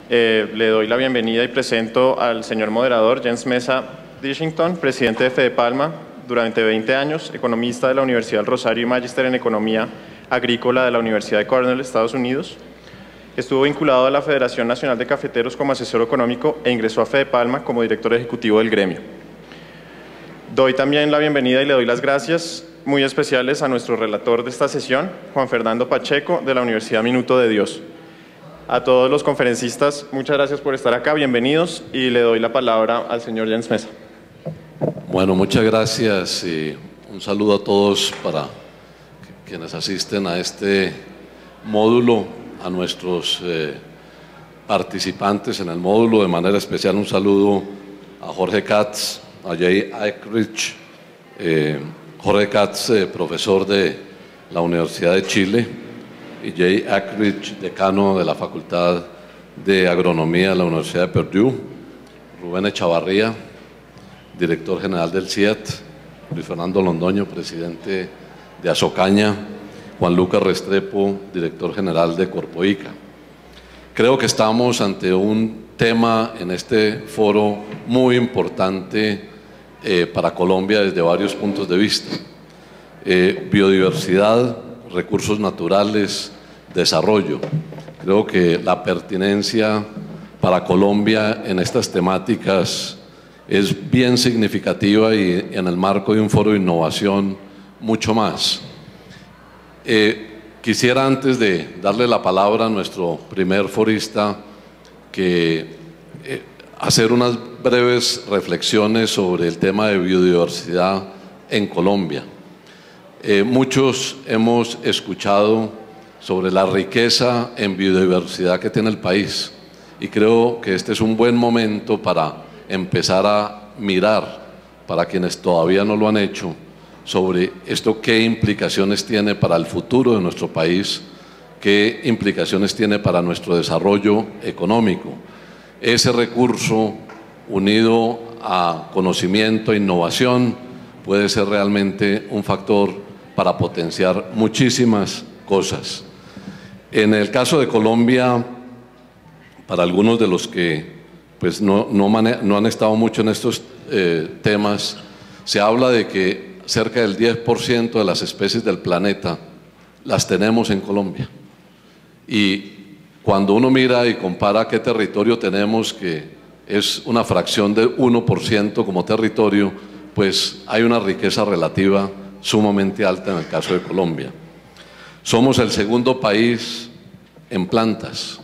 Le doy la bienvenida y presento al señor moderador Jens Mesa Dishington, presidente de Fedepalma, durante 20 años, economista de la Universidad del Rosario y magíster en Economía Agrícola de la Universidad de Cornell, Estados Unidos. Estuvo vinculado a la Federación Nacional de Cafeteros como asesor económico e ingresó a Fedepalma como director ejecutivo del gremio. Doy también la bienvenida y le doy las gracias muy especiales a nuestro relator de esta sesión, Juan Fernando Pacheco, de la Universidad Minuto de Dios. A todos los conferencistas, muchas gracias por estar acá, bienvenidos, y le doy la palabra al señor Jens Mesa. Bueno, muchas gracias y un saludo a todos para quienes asisten a este módulo, a nuestros participantes en el módulo, de manera especial un saludo a Jorge Katz, a Jay Eckridge, Jorge Katz, profesor de la Universidad de Chile, y Jay Eckridge, decano de la Facultad de Agronomía de la Universidad de Purdue, Rubén Echavarría, director general del CIET, Luis Fernando Londoño, presidente de Azocaña, Juan Lucas Restrepo, director general de Corpoica. Creo que estamos ante un tema en este foro muy importante para Colombia desde varios puntos de vista. Biodiversidad, recursos naturales, desarrollo. Creo que la pertinencia para Colombia en estas temáticas es bien significativa y en el marco de un foro de innovación mucho más. Quisiera, antes de darle la palabra a nuestro primer forista, hacer unas breves reflexiones sobre el tema de biodiversidad en Colombia. Muchos hemos escuchado sobre la riqueza en biodiversidad que tiene el país y creo que este es un buen momento para empezar a mirar, para quienes todavía no lo han hecho, sobre esto, qué implicaciones tiene para el futuro de nuestro país, qué implicaciones tiene para nuestro desarrollo económico. Ese recurso, unido a conocimiento e innovación, puede ser realmente un factor para potenciar muchísimas cosas. En el caso de Colombia, para algunos de los que pues no han estado mucho en estos temas, se habla de que cerca del 10% de las especies del planeta las tenemos en Colombia. Y cuando uno mira y compara qué territorio tenemos, que es una fracción de 1% como territorio, pues hay una riqueza relativa sumamente alta en el caso de Colombia. Somos el segundo país en plantas,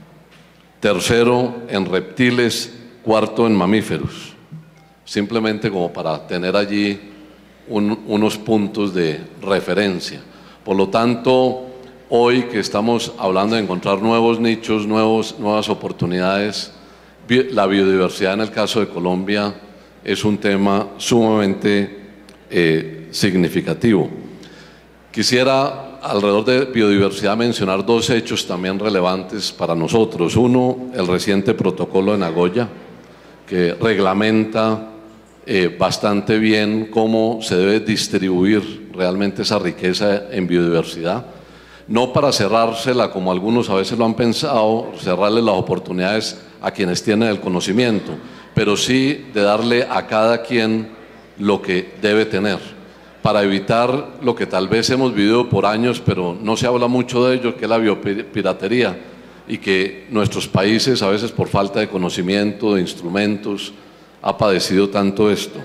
tercero en reptiles, cuarto en mamíferos, simplemente como para tener allí unos puntos de referencia. Por lo tanto, hoy que estamos hablando de encontrar nuevos nichos, nuevas oportunidades, la biodiversidad en el caso de Colombia es un tema sumamente significativo. Quisiera, alrededor de biodiversidad, mencionar dos hechos también relevantes para nosotros. Uno, el reciente protocolo de Nagoya, que reglamenta bastante bien cómo se debe distribuir realmente esa riqueza en biodiversidad, no para cerrársela como algunos a veces lo han pensado, cerrarle las oportunidades a quienes tienen el conocimiento, pero sí de darle a cada quien lo que debe tener, para evitar lo que tal vez hemos vivido por años, pero no se habla mucho de ello, que es la biopiratería, y que nuestros países a veces por falta de conocimiento, de instrumentos, ha padecido tanto esto.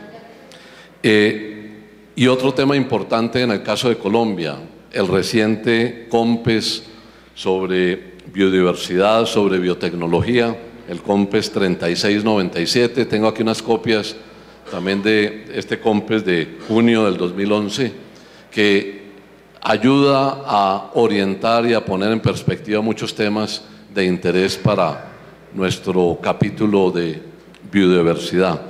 Y otro tema importante en el caso de Colombia, el reciente COMPES sobre biodiversidad, sobre biotecnología, el COMPES 3697. Tengo aquí unas copias también de este COMPES de junio del 2011, que ayuda a orientar y a poner en perspectiva muchos temas de interés para nuestro capítulo de biodiversidad.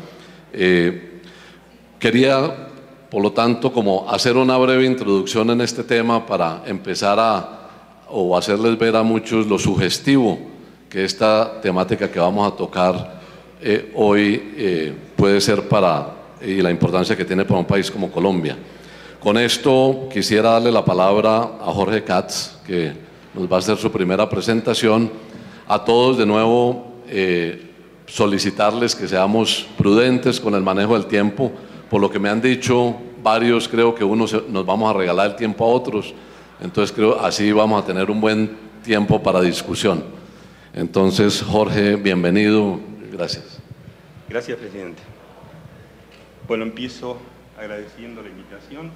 Quería, por lo tanto, como hacer una breve introducción en este tema para empezar o hacerles ver a muchos lo sugestivo que esta temática que vamos a tocar hoy puede ser y la importancia que tiene para un país como Colombia. Con esto quisiera darle la palabra a Jorge Katz, que nos va a hacer su primera presentación, A todos de nuevo solicitarles que seamos prudentes con el manejo del tiempo. Por lo que me han dicho varios, creo que nos vamos a regalar el tiempo a otros. Entonces creo así vamos a tener un buen tiempo para discusión. Entonces, Jorge, bienvenido. Gracias. Gracias, presidente. Bueno, empiezo agradeciendo la invitación.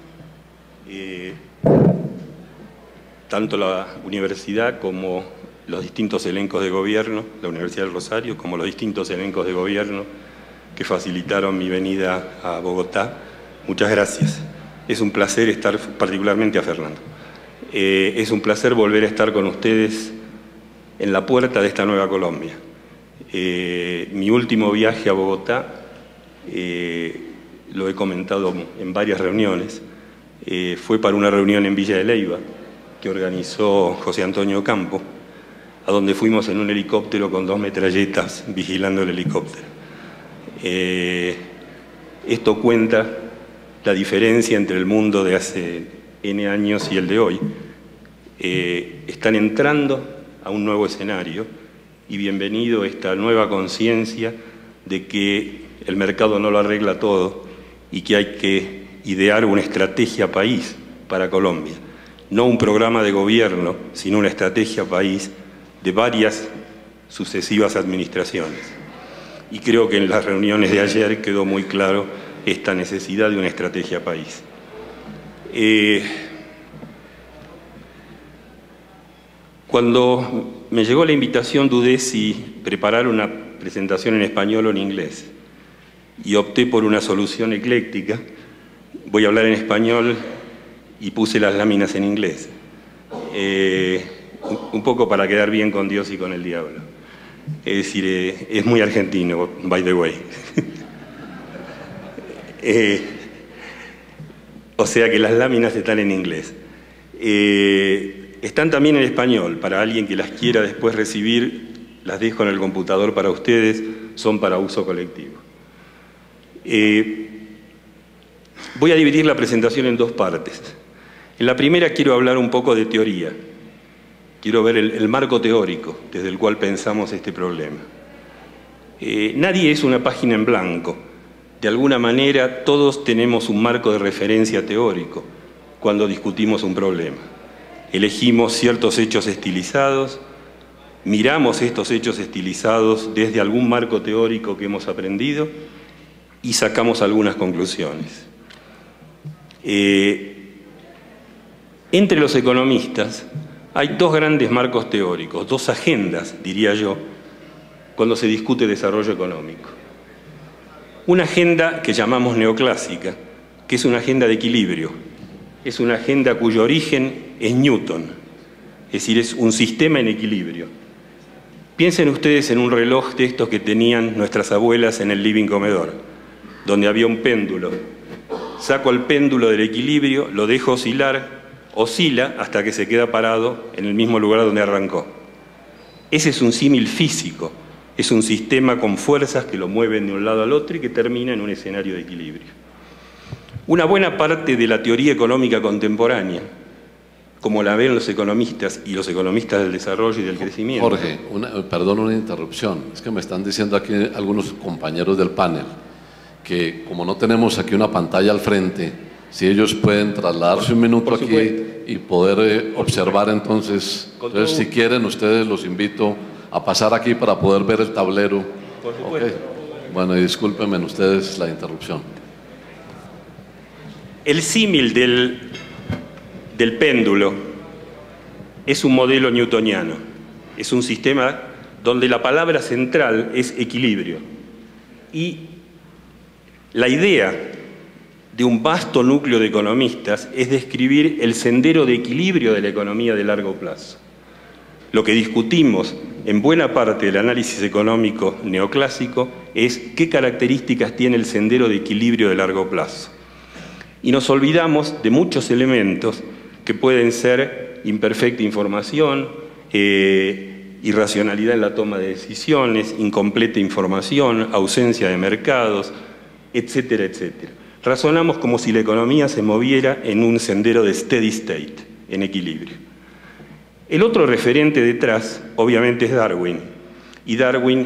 Tanto la universidad como los distintos elencos de gobierno, la Universidad del Rosario, como los distintos elencos de gobierno que facilitaron mi venida a Bogotá. Muchas gracias. Es un placer estar, particularmente a Fernando. Es un placer volver a estar con ustedes en la puerta de esta nueva Colombia. Mi último viaje a Bogotá, lo he comentado en varias reuniones, fue para una reunión en Villa de Leyva que organizó José Antonio Campo, a donde fuimos en un helicóptero con 2 metralletas vigilando el helicóptero. Esto cuenta la diferencia entre el mundo de hace N años y el de hoy. Están entrando a un nuevo escenario y bienvenido esta nueva conciencia de que el mercado no lo arregla todo y que hay que idear una estrategia país para Colombia. No un programa de gobierno, sino una estrategia país de varias sucesivas administraciones. Y creo que en las reuniones de ayer quedó muy claro esta necesidad de una estrategia país. Cuando me llegó la invitación dudé si preparar una presentación en español o en inglés y opté por una solución ecléctica. Voy a hablar en español y puse las láminas en inglés. Un poco para quedar bien con Dios y con el diablo. Es decir, es muy argentino, by the way. O sea que las láminas están en inglés. Están también en español, para alguien que las quiera después recibir, las dejo en el computador para ustedes, son para uso colectivo. Voy a dividir la presentación en 2 partes. En la primera quiero hablar un poco de teoría. Quiero ver el marco teórico desde el cual pensamos este problema. Nadie es una página en blanco. De alguna manera todos tenemos un marco de referencia teórico cuando discutimos un problema. Elegimos ciertos hechos estilizados, miramos estos hechos estilizados desde algún marco teórico que hemos aprendido y sacamos algunas conclusiones. Entre los economistas hay 2 grandes marcos teóricos, 2 agendas, diría yo, cuando se discute desarrollo económico. Una agenda que llamamos neoclásica, que es una agenda de equilibrio, es una agenda cuyo origen es Newton, es decir, es un sistema en equilibrio. Piensen ustedes en un reloj de estos que tenían nuestras abuelas en el living comedor, donde había un péndulo. Saco el péndulo del equilibrio, lo dejo oscilar, oscila hasta que se queda parado en el mismo lugar donde arrancó. Ese es un símil físico, es un sistema con fuerzas que lo mueven de un lado al otro y que termina en un escenario de equilibrio. Una buena parte de la teoría económica contemporánea, como la ven los economistas y los economistas del desarrollo y del crecimiento. Jorge, perdón una interrupción, es que me están diciendo aquí algunos compañeros del panel que como no tenemos aquí una pantalla al frente, si ellos pueden trasladarse un minuto aquí y poder observar entonces, si quieren ustedes los invito a pasar aquí para poder ver el tablero. Por supuesto. Okay. Bueno, y discúlpenme ustedes la interrupción. El símil del péndulo es un modelo newtoniano, es un sistema donde la palabra central es equilibrio. Y la idea de un vasto núcleo de economistas es describir el sendero de equilibrio de la economía de largo plazo. Lo que discutimos en buena parte del análisis económico neoclásico es qué características tiene el sendero de equilibrio de largo plazo. Y nos olvidamos de muchos elementos que pueden ser imperfecta información, irracionalidad en la toma de decisiones, incompleta información, ausencia de mercados, etcétera, etcétera. Razonamos como si la economía se moviera en un sendero de steady state, en equilibrio. El otro referente detrás, obviamente, es Darwin. Y Darwin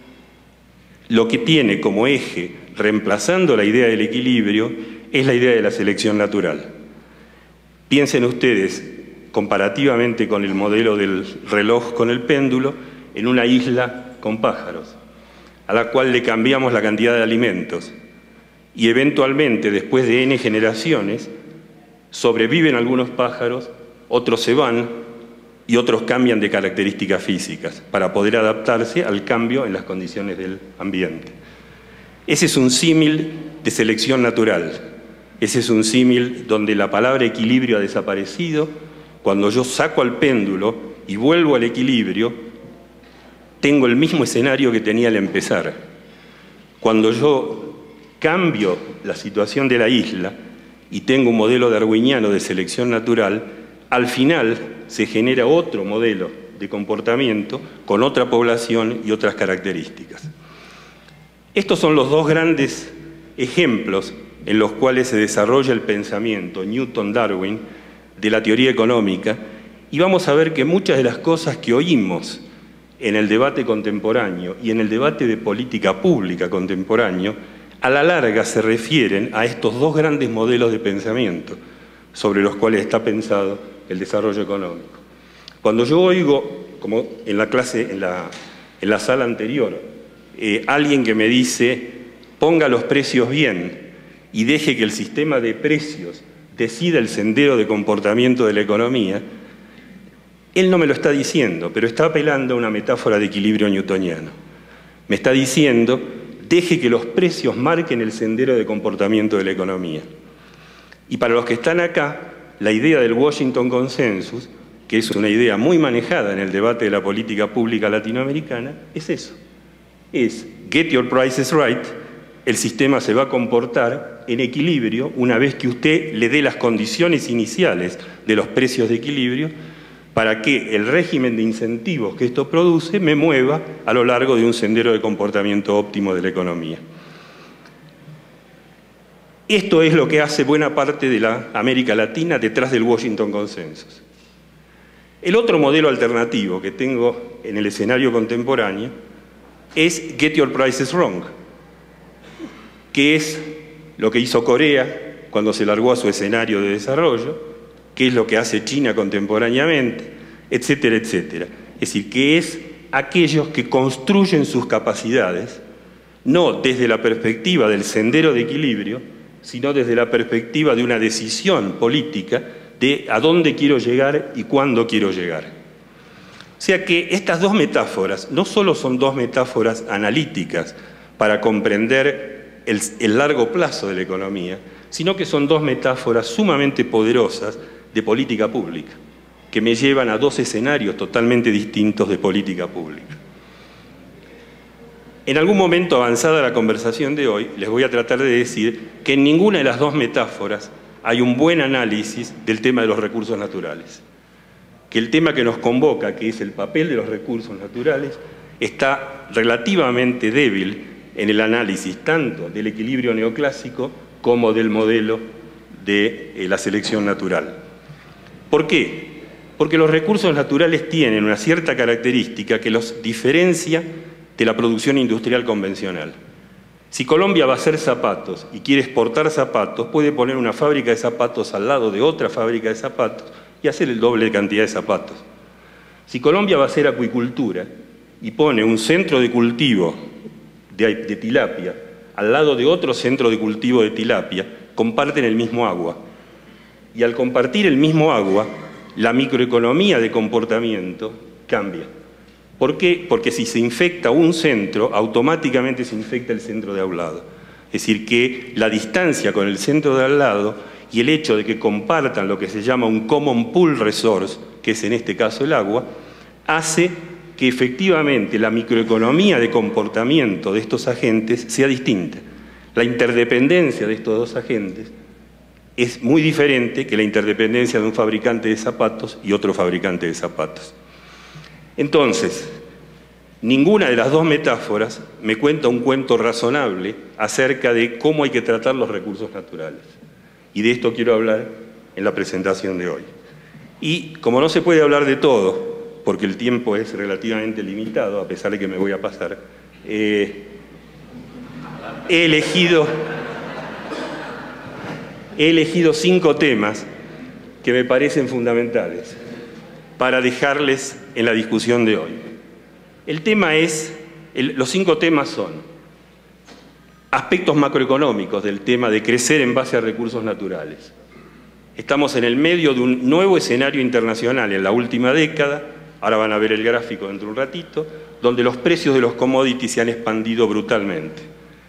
lo que tiene como eje, reemplazando la idea del equilibrio, es la idea de la selección natural. Piensen ustedes, comparativamente con el modelo del reloj con el péndulo, en una isla con pájaros, a la cual le cambiamos la cantidad de alimentos. Y eventualmente, después de N generaciones, sobreviven algunos pájaros, otros se van y otros cambian de características físicas para poder adaptarse al cambio en las condiciones del ambiente. Ese es un símil de selección natural. Ese es un símil donde la palabra equilibrio ha desaparecido. Cuando yo saco al péndulo y vuelvo al equilibrio, tengo el mismo escenario que tenía al empezar. Cuando yo cambio la situación de la isla y tengo un modelo darwiniano de selección natural, al final se genera otro modelo de comportamiento con otra población y otras características. Estos son los dos grandes ejemplos en los cuales se desarrolla el pensamiento Newton-Darwin de la teoría económica, y vamos a ver que muchas de las cosas que oímos en el debate contemporáneo y en el debate de política pública contemporáneo, a la larga se refieren a estos dos grandes modelos de pensamiento sobre los cuales está pensado el desarrollo económico. Cuando yo oigo, como en la clase, en la sala anterior, alguien que me dice, ponga los precios bien y deje que el sistema de precios decida el sendero de comportamiento de la economía, él no me lo está diciendo, pero está apelando a una metáfora de equilibrio newtoniano. Me está diciendo, deje que los precios marquen el sendero de comportamiento de la economía. Y para los que están acá, la idea del Washington Consensus, que es una idea muy manejada en el debate de la política pública latinoamericana, es eso. Es get your prices right, el sistema se va a comportar en equilibrio una vez que usted le dé las condiciones iniciales de los precios de equilibrio para que el régimen de incentivos que esto produce me mueva a lo largo de un sendero de comportamiento óptimo de la economía. Esto es lo que hace buena parte de la América Latina detrás del Washington Consensus. El otro modelo alternativo que tengo en el escenario contemporáneo es Get Your Prices Wrong, que es lo que hizo Corea cuando se largó a su escenario de desarrollo, que es lo que hace China contemporáneamente, etcétera, etcétera. Es decir, que es aquellos que construyen sus capacidades, no desde la perspectiva del sendero de equilibrio, sino desde la perspectiva de una decisión política de a dónde quiero llegar y cuándo quiero llegar. O sea que estas dos metáforas no solo son dos metáforas analíticas para comprender el largo plazo de la economía, sino que son dos metáforas sumamente poderosas de política pública, que me llevan a dos escenarios totalmente distintos de política pública. En algún momento avanzada la conversación de hoy, les voy a tratar de decir que en ninguna de las dos metáforas hay un buen análisis del tema de los recursos naturales. Que el tema que nos convoca, que es el papel de los recursos naturales, está relativamente débil en el análisis tanto del equilibrio neoclásico como del modelo de la selección natural. ¿Por qué? Porque los recursos naturales tienen una cierta característica que los diferencia de la producción industrial convencional. Si Colombia va a hacer zapatos y quiere exportar zapatos, puede poner una fábrica de zapatos al lado de otra fábrica de zapatos y hacer el doble de cantidad de zapatos. Si Colombia va a hacer acuicultura y pone un centro de cultivo de tilapia al lado de otro centro de cultivo de tilapia, comparten el mismo agua. Y al compartir el mismo agua, la microeconomía de comportamiento cambia. ¿Por qué? Porque si se infecta un centro, automáticamente se infecta el centro de al lado. Es decir, que la distancia con el centro de al lado y el hecho de que compartan lo que se llama un common pool resource, que es en este caso el agua, hace que efectivamente la microeconomía de comportamiento de estos agentes sea distinta. La interdependencia de estos dos agentes es muy diferente que la interdependencia de un fabricante de zapatos y otro fabricante de zapatos. Entonces, ninguna de las dos metáforas me cuenta un cuento razonable acerca de cómo hay que tratar los recursos naturales. Y de esto quiero hablar en la presentación de hoy. Y como no se puede hablar de todo, porque el tiempo es relativamente limitado, a pesar de que me voy a pasar, he elegido 5 temas que me parecen fundamentales para dejarles en la discusión de hoy. Los 5 temas son aspectos macroeconómicos del tema de crecer en base a recursos naturales. Estamos en el medio de un nuevo escenario internacional en la última década, ahora van a ver el gráfico dentro de un ratito, donde los precios de los commodities se han expandido brutalmente.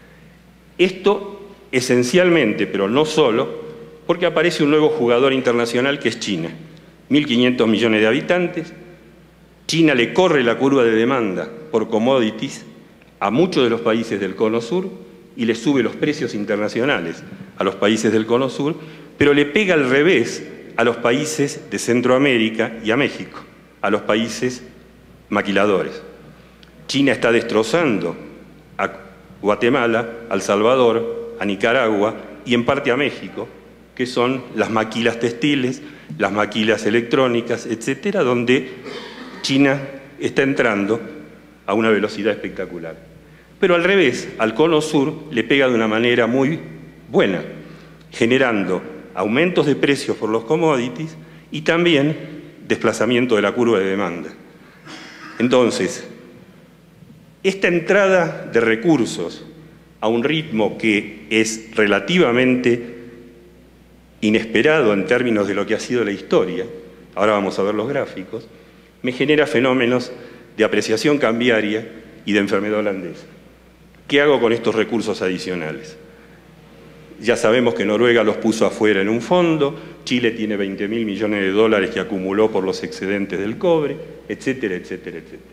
Esto esencialmente, pero no solo, porque aparece un nuevo jugador internacional que es China. 1.500 millones de habitantes. China le corre la curva de demanda por commodities a muchos de los países del Cono Sur y le sube los precios internacionales a los países del Cono Sur, pero le pega al revés a los países de Centroamérica y a México, a los países maquiladores. China está destrozando a Guatemala, a El Salvador, a Nicaragua y en parte a México, que son las maquilas textiles, las maquilas electrónicas, etcétera, donde China está entrando a una velocidad espectacular. Pero al revés, al Cono Sur le pega de una manera muy buena, generando aumentos de precios por los commodities y también desplazamiento de la curva de demanda. Entonces, esta entrada de recursos a un ritmo que es relativamente inesperado en términos de lo que ha sido la historia, ahora vamos a ver los gráficos, me genera fenómenos de apreciación cambiaria y de enfermedad holandesa. ¿Qué hago con estos recursos adicionales? Ya sabemos que Noruega los puso afuera en un fondo, Chile tiene 20.000 millones de dólares que acumuló por los excedentes del cobre, etcétera, etcétera, etcétera.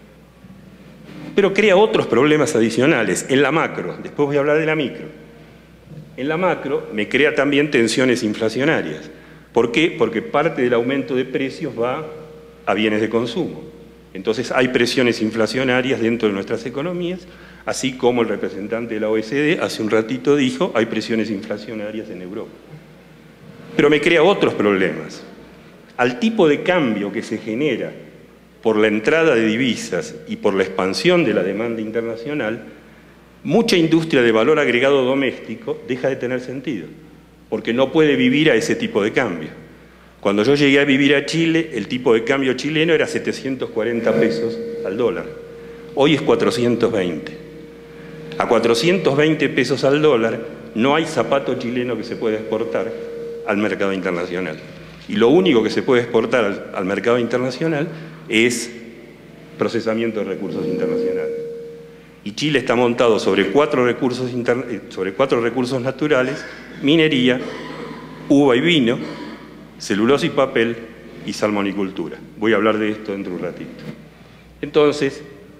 Pero crea otros problemas adicionales en la macro, después voy a hablar de la micro. En la macro me crea también tensiones inflacionarias. ¿Por qué? Porque parte del aumento de precios va a bienes de consumo. Entonces hay presiones inflacionarias dentro de nuestras economías, así como el representante de la OECD hace un ratito dijo, hay presiones inflacionarias en Europa. Pero me crea otros problemas. Al tipo de cambio que se genera por la entrada de divisas y por la expansión de la demanda internacional, mucha industria de valor agregado doméstico deja de tener sentido, porque no puede vivir a ese tipo de cambio. Cuando yo llegué a vivir a Chile, el tipo de cambio chileno era 740 pesos al dólar. Hoy es 420. A 420 pesos al dólar no hay zapato chileno que se pueda exportar al mercado internacional. Y lo único que se puede exportar al mercado internacional es procesamiento de recursos internacionales. Y Chile está montado sobre 4 recursos naturales: minería, uva y vino, celulosa y papel y salmonicultura. Voy a hablar de esto dentro de un ratito. Entonces,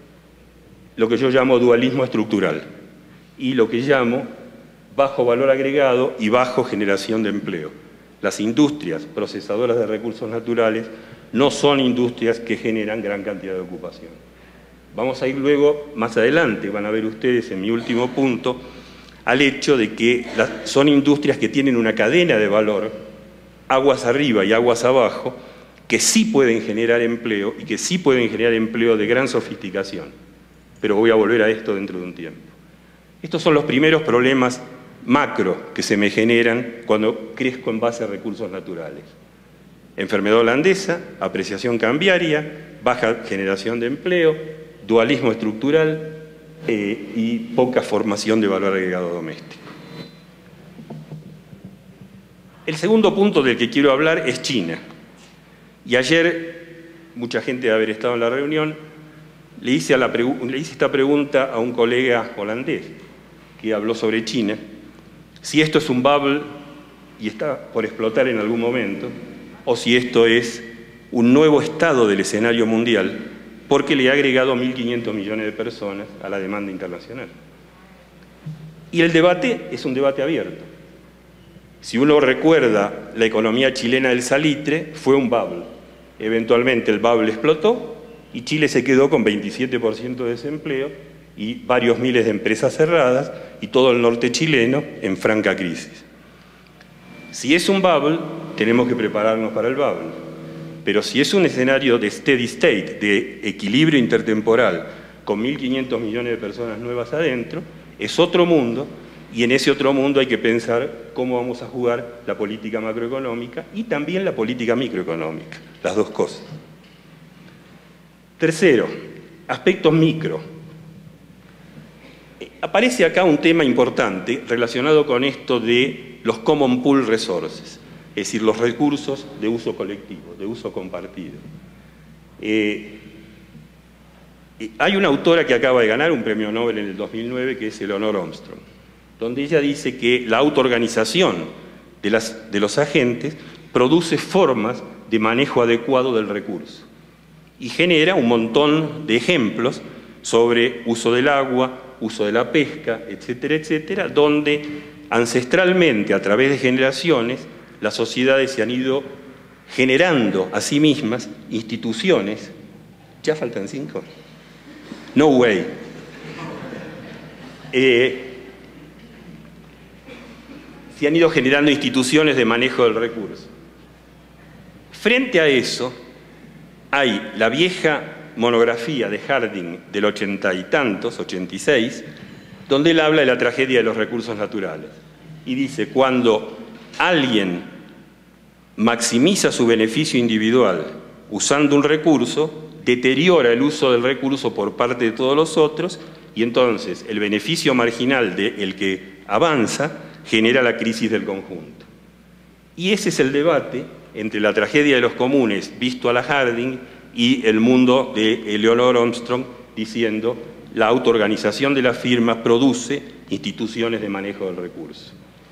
lo que yo llamo dualismo estructural y lo que llamo bajo valor agregado y bajo generación de empleo. Las industrias procesadoras de recursos naturales no son industrias que generan gran cantidad de ocupación. Vamos a ir luego, más adelante, van a ver ustedes en mi último punto, al hecho de que son industrias que tienen una cadena de valor, aguas arriba y aguas abajo, que sí pueden generar empleo y que sí pueden generar empleo de gran sofisticación. Pero voy a volver a esto dentro de un tiempo. Estos son los primeros problemas macro que se me generan cuando crezco en base a recursos naturales. Enfermedad holandesa, apreciación cambiaria, baja generación de empleo, dualismo estructural y poca formación de valor agregado doméstico. El segundo punto del que quiero hablar es China. Y ayer, mucha gente de haber estado en la reunión, le hice esta pregunta a un colega holandés que habló sobre China, si esto es un bubble y está por explotar en algún momento, o si esto es un nuevo estado del escenario mundial, porque le ha agregado 1.500 millones de personas a la demanda internacional. Y el debate es un debate abierto. Si uno recuerda la economía chilena del salitre, fue un bubble. Eventualmente el bubble explotó y Chile se quedó con 27% de desempleo y varios miles de empresas cerradas y todo el norte chileno en franca crisis. Si es un bubble, tenemos que prepararnos para el bubble. Pero si es un escenario de steady state, de equilibrio intertemporal, con 1.500 millones de personas nuevas adentro, es otro mundo, y en ese otro mundo hay que pensar cómo vamos a jugar la política macroeconómica y también la política microeconómica, las dos cosas. Tercero, aspectos micro. Aparece acá un tema importante relacionado con esto de los common pool resources, es decir, los recursos de uso colectivo, de uso compartido. Hay una autora que acaba de ganar un premio Nobel en el 2009, que es Eleanor Armstrong, donde ella dice que la autoorganización de los agentes produce formas de manejo adecuado del recurso y genera un montón de ejemplos sobre uso del agua, uso de la pesca, etcétera, etcétera, donde ancestralmente, a través de generaciones, las sociedades se han ido generando a sí mismas instituciones. Ya faltan 5. No way. Se han ido generando instituciones de manejo del recurso. Frente a eso, hay la vieja monografía de Harding del 80 y tantos, 86, donde él habla de la tragedia de los recursos naturales. Y dice, cuando alguien maximiza su beneficio individual usando un recurso, deteriora el uso del recurso por parte de todos los otros, y entonces el beneficio marginal del que avanza genera la crisis del conjunto. Y ese es el debate entre la tragedia de los comunes, visto a la Harding, y el mundo de Eleanor Armstrong, diciendo la autoorganización de las firmas produce instituciones de manejo del recurso.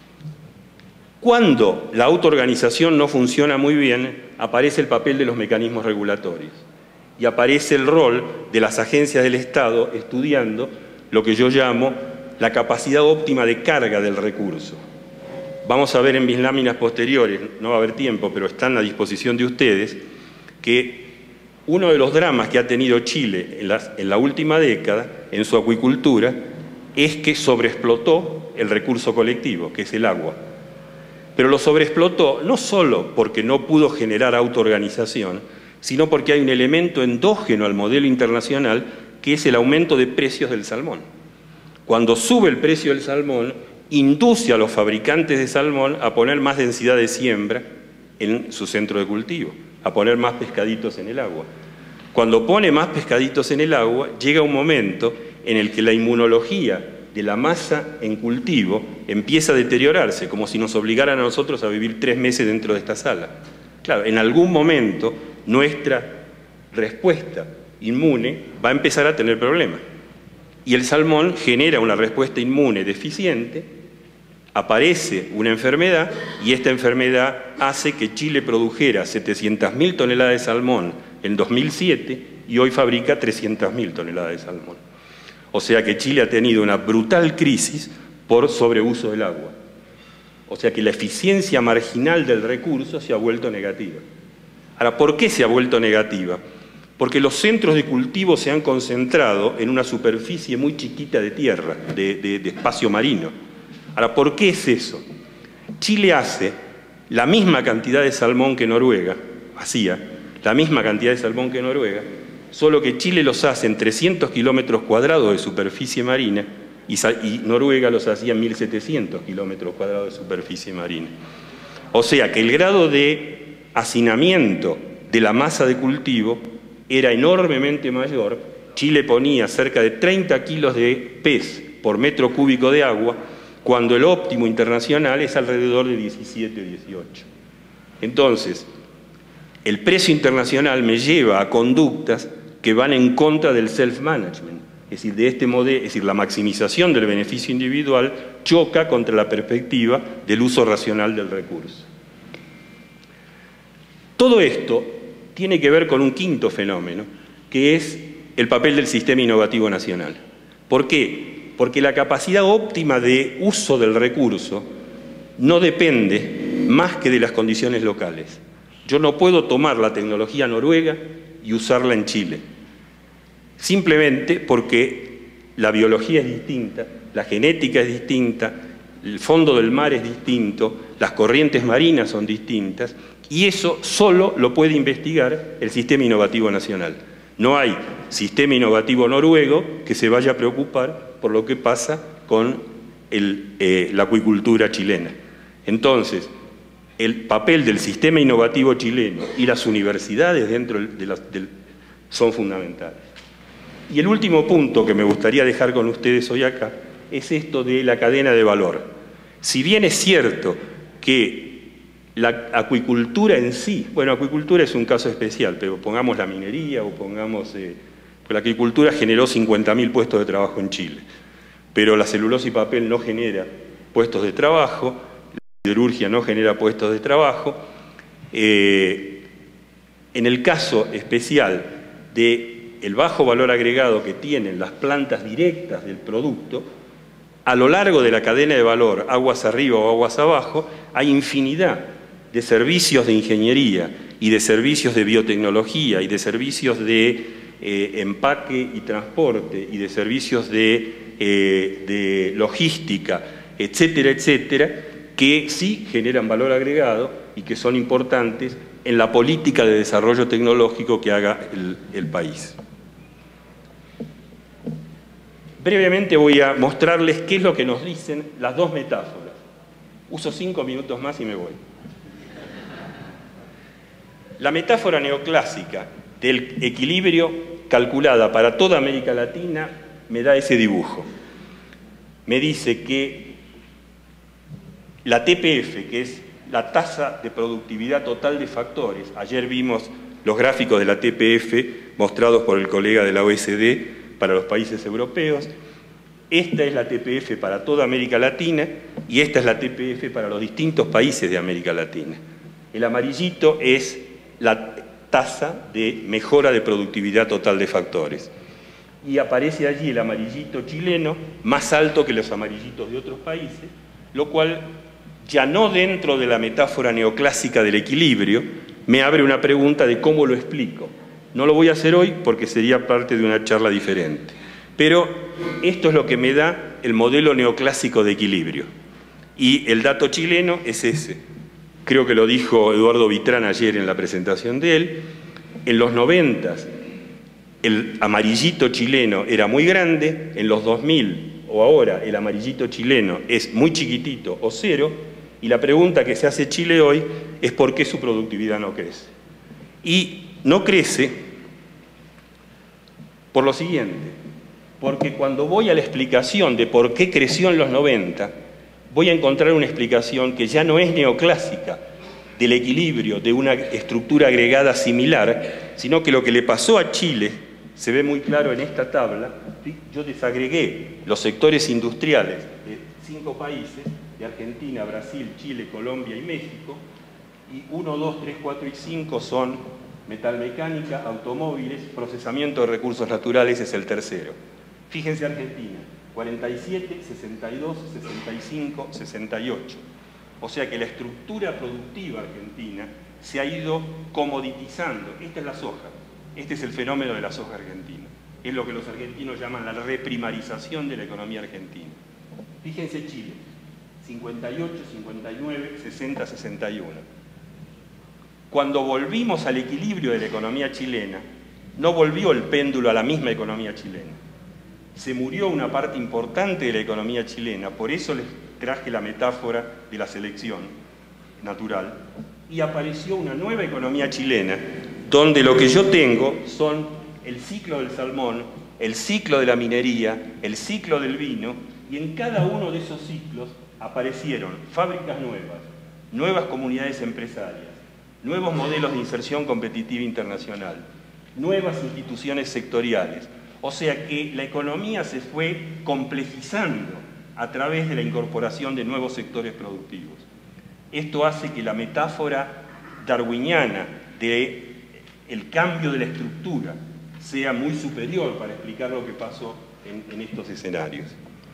Cuando la autoorganización no funciona muy bien, aparece el papel de los mecanismos regulatorios y aparece el rol de las agencias del Estado estudiando lo que yo llamo la capacidad óptima de carga del recurso. Vamos a ver en mis láminas posteriores, no va a haber tiempo, pero están a disposición de ustedes, que uno de los dramas que ha tenido Chile en la última década, en su acuicultura, es que sobreexplotó el recurso colectivo, que es el agua. Pero lo sobreexplotó no solo porque no pudo generar autoorganización, sino porque hay un elemento endógeno al modelo internacional, que es el aumento de precios del salmón. Cuando sube el precio del salmón, induce a los fabricantes de salmón a poner más densidad de siembra en su centro de cultivo, a poner más pescaditos en el agua. Cuando pone más pescaditos en el agua, llega un momento en el que la inmunología de la masa en cultivo empieza a deteriorarse, como si nos obligaran a nosotros a vivir 3 meses dentro de esta sala. Claro, en algún momento nuestra respuesta inmune va a empezar a tener problemas. Y el salmón genera una respuesta inmune deficiente, aparece una enfermedad, y esta enfermedad hace que Chile produjera 700.000 toneladas de salmón en 2007 y hoy fabrica 300.000 toneladas de salmón. O sea que Chile ha tenido una brutal crisis por sobreuso del agua. O sea que la eficiencia marginal del recurso se ha vuelto negativa. Ahora, ¿por qué se ha vuelto negativa? Porque los centros de cultivo se han concentrado en una superficie muy chiquita de tierra, de espacio marino. Ahora, ¿por qué es eso? Chile hace la misma cantidad de salmón que Noruega, la misma cantidad de salmón que Noruega, solo que Chile los hace en 300 kilómetros cuadrados de superficie marina y Noruega los hacía en 1.700 kilómetros cuadrados de superficie marina. O sea que el grado de hacinamiento de la masa de cultivo era enormemente mayor. Chile ponía cerca de 30 kilos de pez por metro cúbico de agua, cuando el óptimo internacional es alrededor de 17 o 18. Entonces, el precio internacional me lleva a conductas que van en contra del self-management, es decir, de este modelo, es decir, la maximización del beneficio individual choca contra la perspectiva del uso racional del recurso. Todo esto tiene que ver con un quinto fenómeno, que es el papel del sistema innovativo nacional. ¿Por qué? Porque la capacidad óptima de uso del recurso no depende más que de las condiciones locales. Yo no puedo tomar la tecnología noruega y usarla en Chile, simplemente porque la biología es distinta, la genética es distinta, el fondo del mar es distinto, las corrientes marinas son distintas, Y eso solo lo puede investigar el Sistema Innovativo Nacional. No hay sistema innovativo noruego que se vaya a preocupar por lo que pasa con la acuicultura chilena. Entonces, el papel del sistema innovativo chileno y las universidades dentro son fundamentales. Y el último punto que me gustaría dejar con ustedes hoy acá es esto de la cadena de valor. Si bien es cierto que la acuicultura en sí, bueno, acuicultura es un caso especial, pero pongamos la minería o pongamos... pues la acuicultura generó 50.000 puestos de trabajo en Chile, pero la celulosa y papel no genera puestos de trabajo, la siderurgia no genera puestos de trabajo. En el caso especial del bajo valor agregado que tienen las plantas directas del producto, a lo largo de la cadena de valor, aguas arriba o aguas abajo, hay infinidad de servicios de ingeniería y de servicios de biotecnología y de servicios de empaque y transporte y de servicios de logística, etcétera, etcétera, que sí generan valor agregado y que son importantes en la política de desarrollo tecnológico que haga el país. Brevemente voy a mostrarles qué es lo que nos dicen las dos metáforas. Uso 5 minutos más y me voy. La metáfora neoclásica del equilibrio calculada para toda América Latina me da ese dibujo. Me dice que la TPF, que es la tasa de productividad total de factores, ayer vimos los gráficos de la TPF mostrados por el colega de la OECD para los países europeos, esta es la TPF para toda América Latina y esta es la TPF para los distintos países de América Latina. El amarillito es la tasa de mejora de productividad total de factores. Y aparece allí el amarillito chileno más alto que los amarillitos de otros países, lo cual, ya no dentro de la metáfora neoclásica del equilibrio, me abre una pregunta de cómo lo explico. No lo voy a hacer hoy porque sería parte de una charla diferente. Pero esto es lo que me da el modelo neoclásico de equilibrio. Y el dato chileno es ese. Creo que lo dijo Eduardo Vitrán ayer en la presentación de él. En los 90 el amarillito chileno era muy grande, en los 2000 o ahora el amarillito chileno es muy chiquitito o cero, y la pregunta que se hace Chile hoy es por qué su productividad no crece. Y no crece por lo siguiente, porque cuando voy a la explicación de por qué creció en los 90, voy a encontrar una explicación que ya no es neoclásica del equilibrio de una estructura agregada similar, sino que lo que le pasó a Chile, se ve muy claro en esta tabla, ¿sí? Yo desagregué los sectores industriales de 5 países, de Argentina, Brasil, Chile, Colombia y México, y 1, 2, 3, 4 y 5 son metalmecánica, automóviles, procesamiento de recursos naturales es el tercero. Fíjense Argentina, 47, 62, 65, 68. O sea que la estructura productiva argentina se ha ido comoditizando. Esta es la soja, este es el fenómeno de la soja argentina. Es lo que los argentinos llaman la reprimarización de la economía argentina. Fíjense Chile, 58, 59, 60, 61. Cuando volvimos al equilibrio de la economía chilena, no volvió el péndulo a la misma economía chilena. Se murió una parte importante de la economía chilena, por eso les traje la metáfora de la selección natural, y apareció una nueva economía chilena, donde lo que yo tengo son el ciclo del salmón, el ciclo de la minería, el ciclo del vino, y en cada uno de esos ciclos aparecieron fábricas nuevas, nuevas comunidades empresarias, nuevos modelos de inserción competitiva internacional, nuevas instituciones sectoriales. O sea que la economía se fue complejizando a través de la incorporación de nuevos sectores productivos. Esto hace que la metáfora darwiniana del cambio de la estructura sea muy superior para explicar lo que pasó en estos escenarios.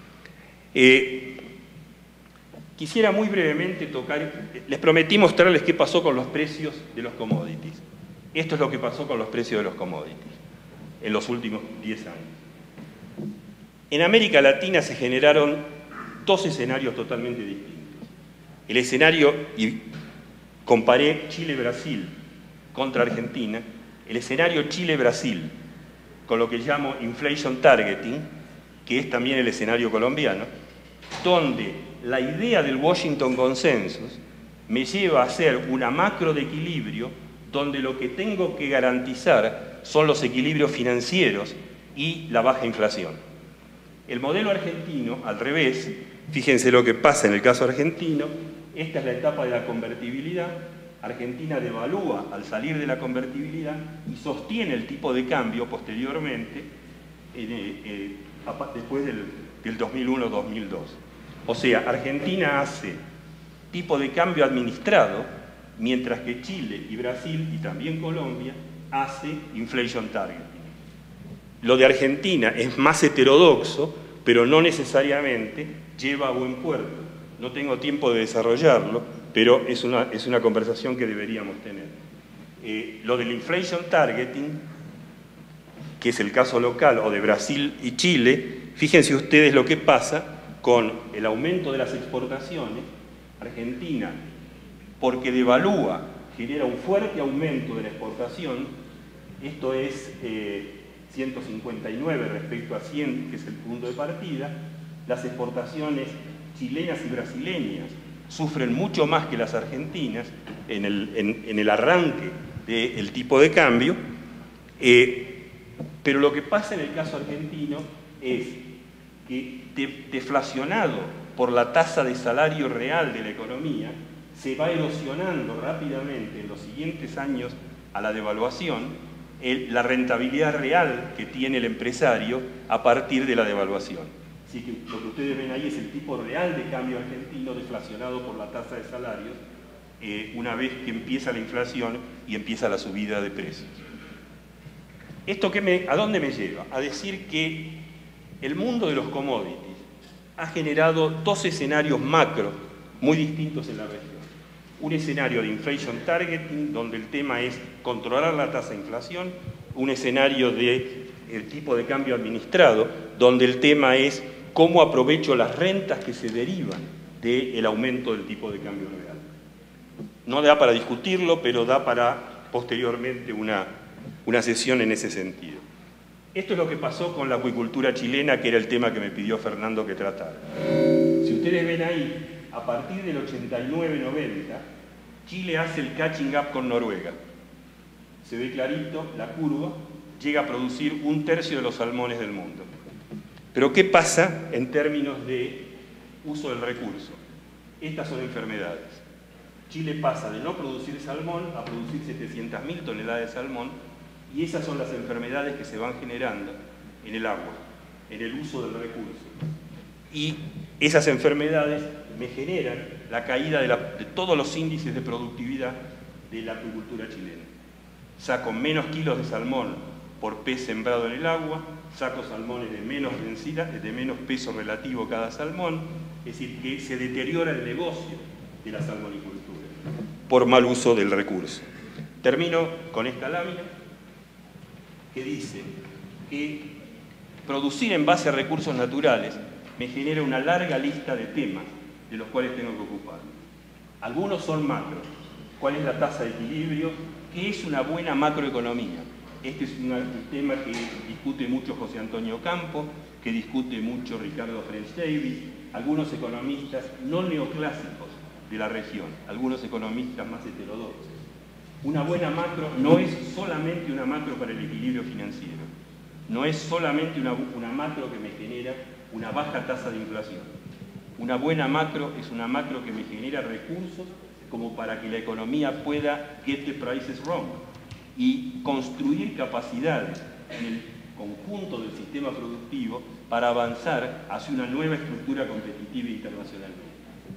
Quisiera muy brevemente tocar, les prometí mostrarles qué pasó con los precios de los commodities. Esto es lo que pasó con los precios de los commodities en los últimos 10 años. En América Latina se generaron dos escenarios totalmente distintos. El escenario comparé Chile-Brasil contra Argentina, el escenario Chile-Brasil, con lo que llamo inflation targeting, que es también el escenario colombiano, donde la idea del Washington Consensus me lleva a hacer una macro de equilibrio donde lo que tengo que garantizar son los equilibrios financieros y la baja inflación. El modelo argentino, al revés, fíjense lo que pasa en el caso argentino, esta es la etapa de la convertibilidad. Argentina devalúa al salir de la convertibilidad y sostiene el tipo de cambio posteriormente, después del 2001-2002. O sea, Argentina hace tipo de cambio administrado, mientras que Chile y Brasil, y también Colombia, hace inflation targeting. Lo de Argentina es más heterodoxo, pero no necesariamente lleva a buen puerto. No tengo tiempo de desarrollarlo, pero es una conversación que deberíamos tener. Lo del inflation targeting, que es el caso local, o de Brasil y Chile, fíjense ustedes lo que pasa con el aumento de las exportaciones. Argentina, porque devalúa, genera un fuerte aumento de la exportación, esto es 159 respecto a 100, que es el punto de partida. Las exportaciones chilenas y brasileñas sufren mucho más que las argentinas en el arranque del tipo de cambio, pero lo que pasa en el caso argentino es que deflacionado por la tasa de salario real de la economía, se va erosionando rápidamente en los siguientes años a la devaluación la rentabilidad real que tiene el empresario a partir de la devaluación. Así que lo que ustedes ven ahí es el tipo real de cambio argentino deflacionado por la tasa de salarios una vez que empieza la inflación y empieza la subida de precios. ¿Esto ¿a dónde me lleva? A decir que el mundo de los commodities ha generado dos escenarios macro muy distintos en la región. Un escenario de inflation targeting, donde el tema es controlar la tasa de inflación, un escenario de el tipo de cambio administrado, donde el tema es cómo aprovecho las rentas que se derivan del aumento del tipo de cambio real. No da para discutirlo, pero da para posteriormente una sesión en ese sentido. Esto es lo que pasó con la acuicultura chilena, que era el tema que me pidió Fernando que tratara. Si ustedes ven ahí, a partir del 89-90, Chile hace el catching up con Noruega. Se ve clarito la curva, llega a producir 1/3 de los salmones del mundo. Pero ¿qué pasa en términos de uso del recurso? Estas son enfermedades. Chile pasa de no producir salmón a producir 700.000 toneladas de salmón, y esas son las enfermedades que se van generando en el agua, en el uso del recurso. Y esas enfermedades me generan la caída de todos los índices de productividad de la acuicultura chilena. Saco menos kilos de salmón por pez sembrado en el agua, saco salmones de menos densidad, de menos peso relativo cada salmón, es decir, que se deteriora el negocio de la salmonicultura por mal uso del recurso. Termino con esta lámina que dice que producir en base a recursos naturales me genera una larga lista de temas de los cuales tengo que ocupar. Algunos son macro. ¿Cuál es la tasa de equilibrio? ¿Qué es una buena macroeconomía? Este es un tema que discute mucho José Antonio Campo, que discute mucho Ricardo French Davis, algunos economistas no neoclásicos de la región, algunos economistas más heterodoxos. Una buena macro no es solamente una macro para el equilibrio financiero, no es solamente una macro que me genera una baja tasa de inflación. Una buena macro es una macro que me genera recursos como para que la economía pueda get the prices wrong y construir capacidades en el conjunto del sistema productivo para avanzar hacia una nueva estructura competitiva internacionalmente.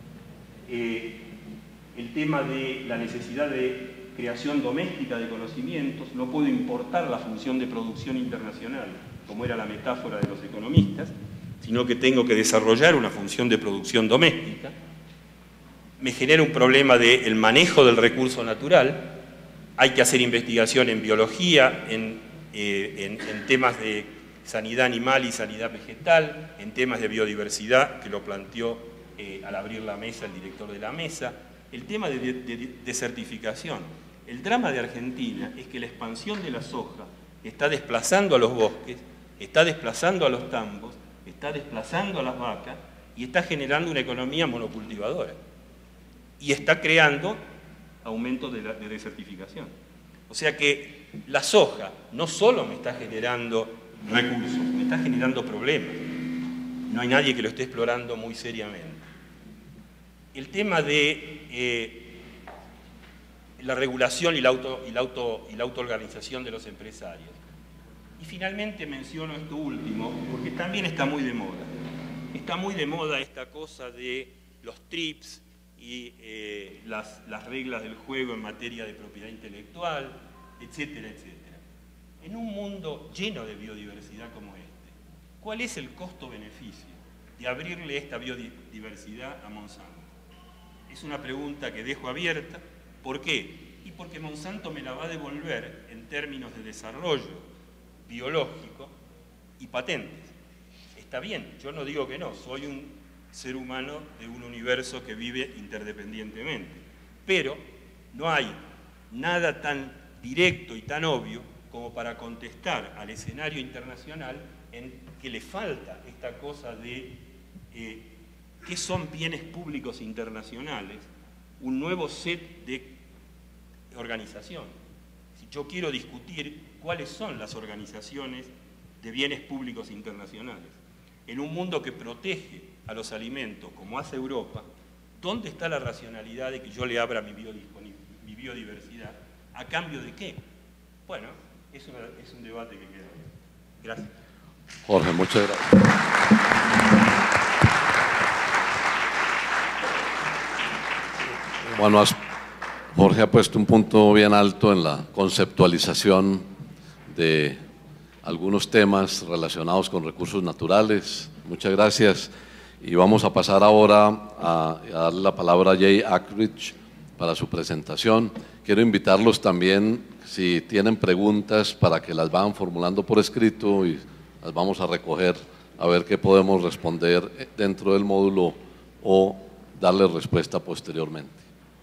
El tema de la necesidad de creación doméstica de conocimientos, no puedo importar la función de producción internacional, como era la metáfora de los economistas, sino que tengo que desarrollar una función de producción doméstica. Me genera un problema del manejo del recurso natural. Hay que hacer investigación en biología, en temas de sanidad animal y sanidad vegetal, en temas de biodiversidad, que lo planteó al abrir la mesa el director de la mesa, el tema de desertificación. El drama de Argentina es que la expansión de la soja está desplazando a los bosques, está desplazando a los tambos, está desplazando a las vacas y está generando una economía monocultivadora. Y está creando aumento de desertificación. O sea que la soja no solo me está generando recursos, me está generando problemas. No hay nadie que lo esté explorando muy seriamente. El tema de la regulación y la autoorganización de los empresarios. Y finalmente menciono esto último, porque también está muy de moda. Está muy de moda esta cosa de los TRIPS y las reglas del juego en materia de propiedad intelectual, etcétera, etcétera. En un mundo lleno de biodiversidad como este, ¿cuál es el costo-beneficio de abrirle esta biodiversidad a Monsanto? Es una pregunta que dejo abierta. ¿Por qué? Y porque Monsanto me la va a devolver en términos de desarrollo biológico y patentes. Está bien, yo no digo que no, soy un ser humano de un universo que vive interdependientemente, pero no hay nada tan directo y tan obvio como para contestar al escenario internacional en que le falta esta cosa de qué son bienes públicos internacionales, un nuevo set de organización. Si yo quiero discutir cuáles son las organizaciones de bienes públicos internacionales, en un mundo que protege a los alimentos como hace Europa, ¿dónde está la racionalidad de que yo le abra mi biodiversidad? ¿A cambio de qué? Bueno, es un debate que queda bien. Gracias. Jorge, muchas gracias. Bueno, Jorge ha puesto un punto bien alto en la conceptualización de algunos temas relacionados con recursos naturales. Muchas gracias. Y vamos a pasar ahora a darle la palabra a Jay Ackridge para su presentación. Quiero invitarlos también, si tienen preguntas, para que las van formulando por escrito y las vamos a recoger a ver qué podemos responder dentro del módulo o darle respuesta posteriormente.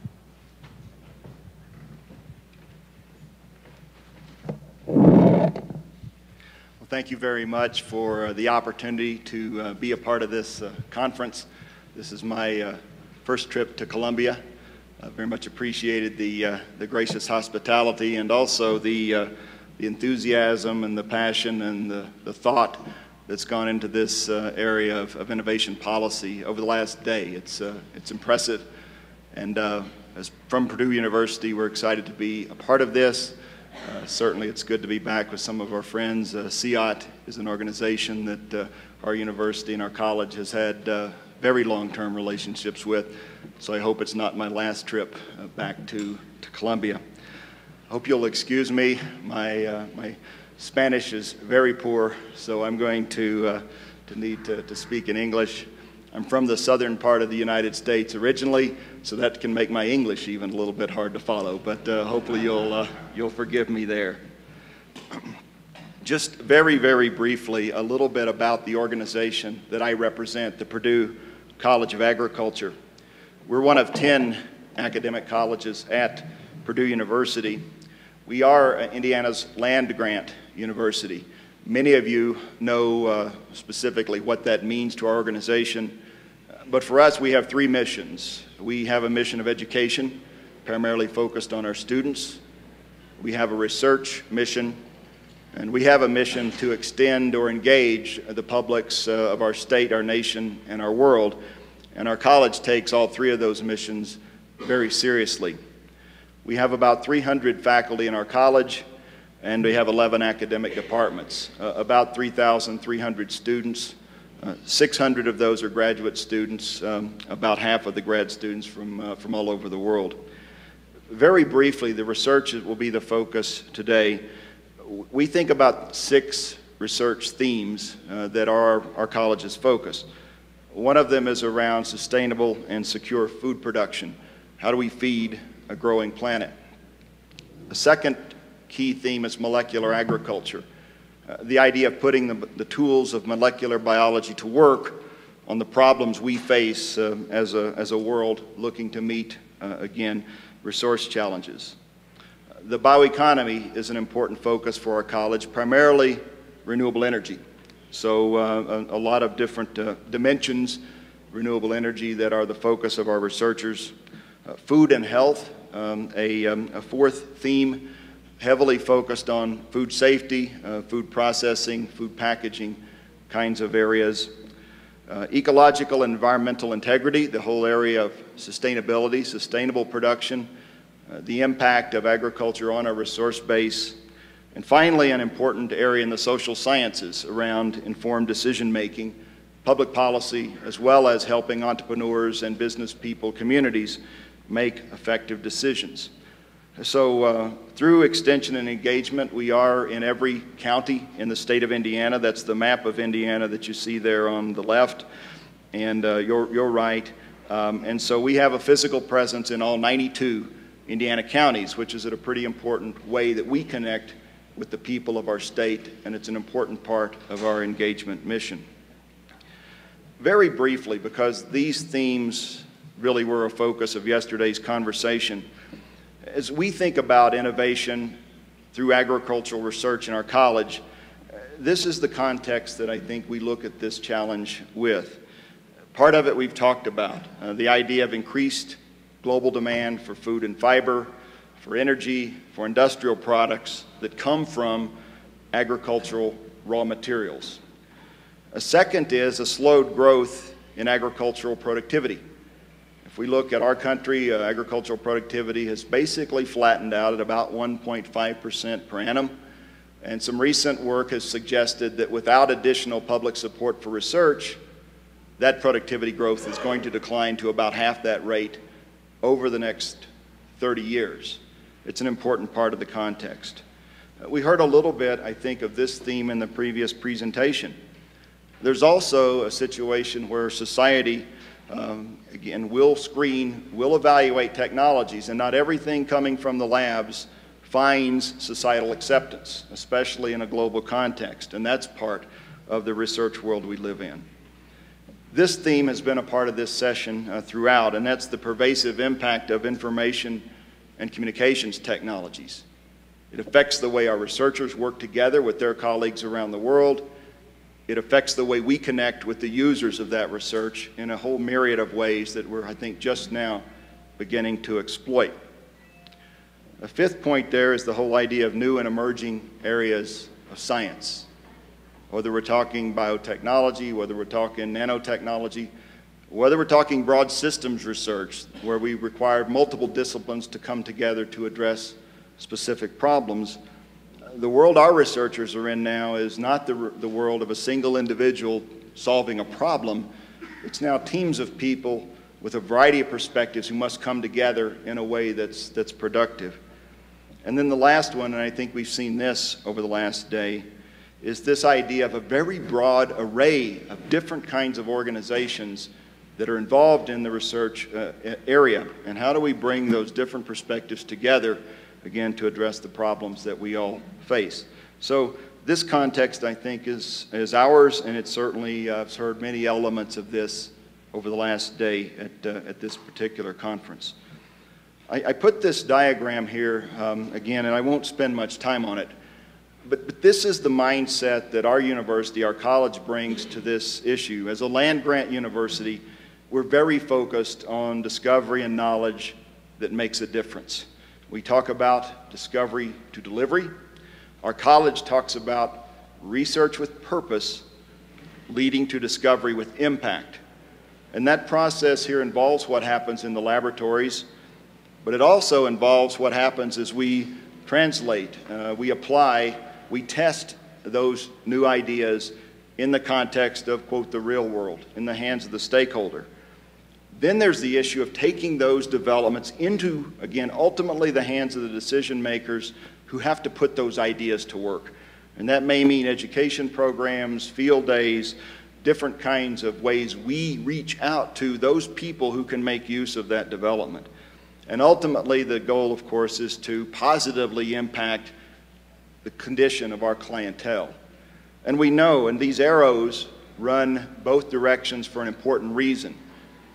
Thank you very much for the opportunity to be a part of this conference. This is my first trip to Colombia. Very much appreciated the gracious hospitality and also the enthusiasm and the passion and the thought that's gone into this area of innovation policy over the last day. It's impressive. And as from Purdue University, we're excited to be a part of this. Certainly it's good to be back with some of our friends. CIOT is an organization that our university and our college has had very long-term relationships with, so I hope it's not my last trip back to Colombia. I hope you'll excuse me. My Spanish is very poor, so I'm going to need to speak in English. I'm from the southern part of the United States originally, so that can make my English even a little bit hard to follow, but hopefully you'll forgive me there. Just very, very briefly, a little bit about the organization that I represent, the Purdue College of Agriculture. We're one of 10 academic colleges at Purdue University. We are Indiana's land-grant university. Many of you know specifically what that means to our organization, but for us we have three missions. We have a mission of education, primarily focused on our students. We have a research mission, and we have a mission to extend or engage the publics of our state, our nation, and our world. And our college takes all three of those missions very seriously. We have about 300 faculty in our college, and we have 11 academic departments, about 3,300 students. 600 of those are graduate students, about half of the grad students from all over the world. Very briefly, the research will be the focus today. We think about 6 research themes that are our college's focus. One of them is around sustainable and secure food production. How do we feed a growing planet? The second key theme is molecular agriculture. The idea of putting the tools of molecular biology to work on the problems we face as a world looking to meet again, resource challenges. The bioeconomy is an important focus for our college, primarily renewable energy. So a lot of different dimensions, renewable energy, that are the focus of our researchers. Food and health, a fourth theme, heavily focused on food safety, food processing, food packaging kinds of areas. Ecological and environmental integrity, the whole area of sustainability, sustainable production, the impact of agriculture on our resource base, and finally an important area in the social sciences around informed decision making, public policy, as well as helping entrepreneurs and business people, communities, make effective decisions. So through extension and engagement, we are in every county in the state of Indiana. That's the map of Indiana that you see there on the left, and you're right. And so we have a physical presence in all 92 Indiana counties, which is a pretty important way that we connect with the people of our state, and it's an important part of our engagement mission. Very briefly, because these themes really were a focus of yesterday's conversation, as we think about innovation through agricultural research in our college, this is the context that I think we look at this challenge with. Part of it we've talked about, the idea of increased global demand for food and fiber, for energy, for industrial products that come from agricultural raw materials. A second is a slowed growth in agricultural productivity. If we look at our country, agricultural productivity has basically flattened out at about 1.5% per annum. And some recent work has suggested that without additional public support for research, that productivity growth is going to decline to about half that rate over the next 30 years. It's an important part of the context. We heard a little bit, I think, of this theme in the previous presentation. There's also a situation where society again, will evaluate technologies, and not everything coming from the labs finds societal acceptance, especially in a global context, and that's part of the research world we live in. This theme has been a part of this session throughout, and that's the pervasive impact of information and communications technologies. It affects the way our researchers work together with their colleagues around the world. It affects the way we connect with the users of that research in a whole myriad of ways that we're, I think, just now beginning to exploit. A fifth point there is the whole idea of new and emerging areas of science. Whether we're talking biotechnology, whether we're talking nanotechnology, whether we're talking broad systems research, where we require multiple disciplines to come together to address specific problems, the world our researchers are in now is not the world of a single individual solving a problem. It's now teams of people with a variety of perspectives who must come together in a way that's productive. And then the last one, and I think we've seen this over the last day, is this idea of a very broad array of different kinds of organizations that are involved in the research area, and how do we bring those different perspectives together, again, to address the problems that we all face. So this context, I think, is ours, and it's certainly, I've heard many elements of this over the last day at this particular conference. I put this diagram here, again, and I won't spend much time on it, but this is the mindset that our university, our college, brings to this issue. As a land-grant university, we're very focused on discovery and knowledge that makes a difference. We talk about discovery to delivery. Our college talks about research with purpose leading to discovery with impact. And that process here involves what happens in the laboratories, but it also involves what happens as we translate, we apply, we test those new ideas in the context of, quote, the real world, in the hands of the stakeholder. Then there's the issue of taking those developments into, again, ultimately the hands of the decision makers who have to put those ideas to work. And that may mean education programs, field days, different kinds of ways we reach out to those people who can make use of that development. And ultimately the goal, of course, is to positively impact the condition of our clientele. And we know, and these arrows run both directions for an important reason.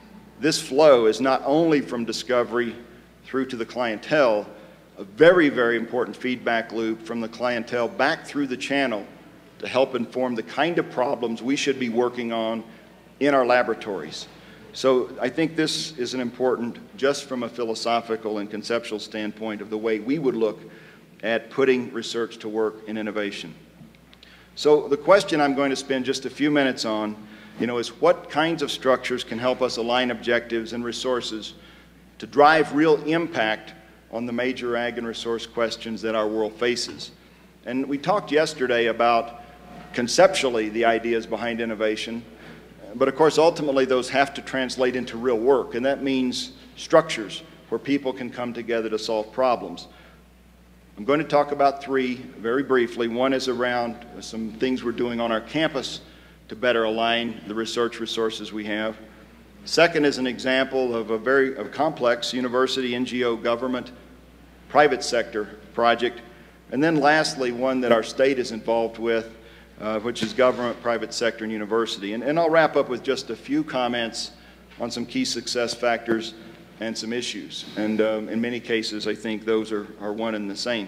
this flow is not only from discovery through to the clientele, a very, very important feedback loop from the clientele back through the channel to help inform the kind of problems we should be working on in our laboratories. So I think this is an important, just from a philosophical and conceptual standpoint, of the way we would look at putting research to work in innovation. So the question I'm going to spend just a few minutes on, is what kinds of structures can help us align objectives and resources to drive real impact on the major ag and resource questions that our world faces. And we talked yesterday about conceptually the ideas behind innovation, but of course ultimately those have to translate into real work, and that means structures where people can come together to solve problems. I'm going to talk about three very briefly. One is around some things we're doing on our campus to better align the research resources we have. Second is an example of a very complex university, NGO, government, private sector project. And then lastly, one that our state is involved with, which is government, private sector, and university. And I'll wrap up with just a few comments on some key success factors and some issues. And in many cases, I think those are one and the same.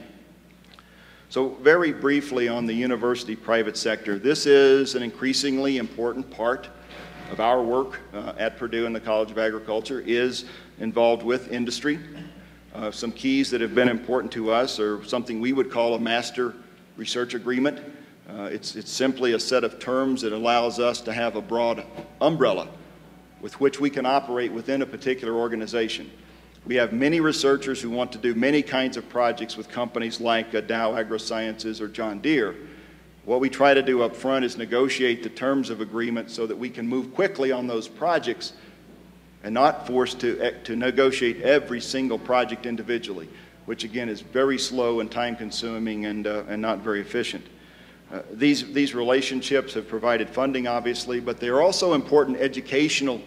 So very briefly on the university private sector, this is an increasingly important part of our work at Purdue and the College of Agriculture, is involved with industry. Some keys that have been important to us are something we would call a master research agreement. It's simply a set of terms that allows us to have a broad umbrella with which we can operate within a particular organization. We have many researchers who want to do many kinds of projects with companies like Dow AgroSciences or John Deere. What we try to do up front is negotiate the terms of agreement so that we can move quickly on those projects and not forced to negotiate every single project individually, which again is very slow and time-consuming and not very efficient. These relationships have provided funding, obviously, but they are also important educational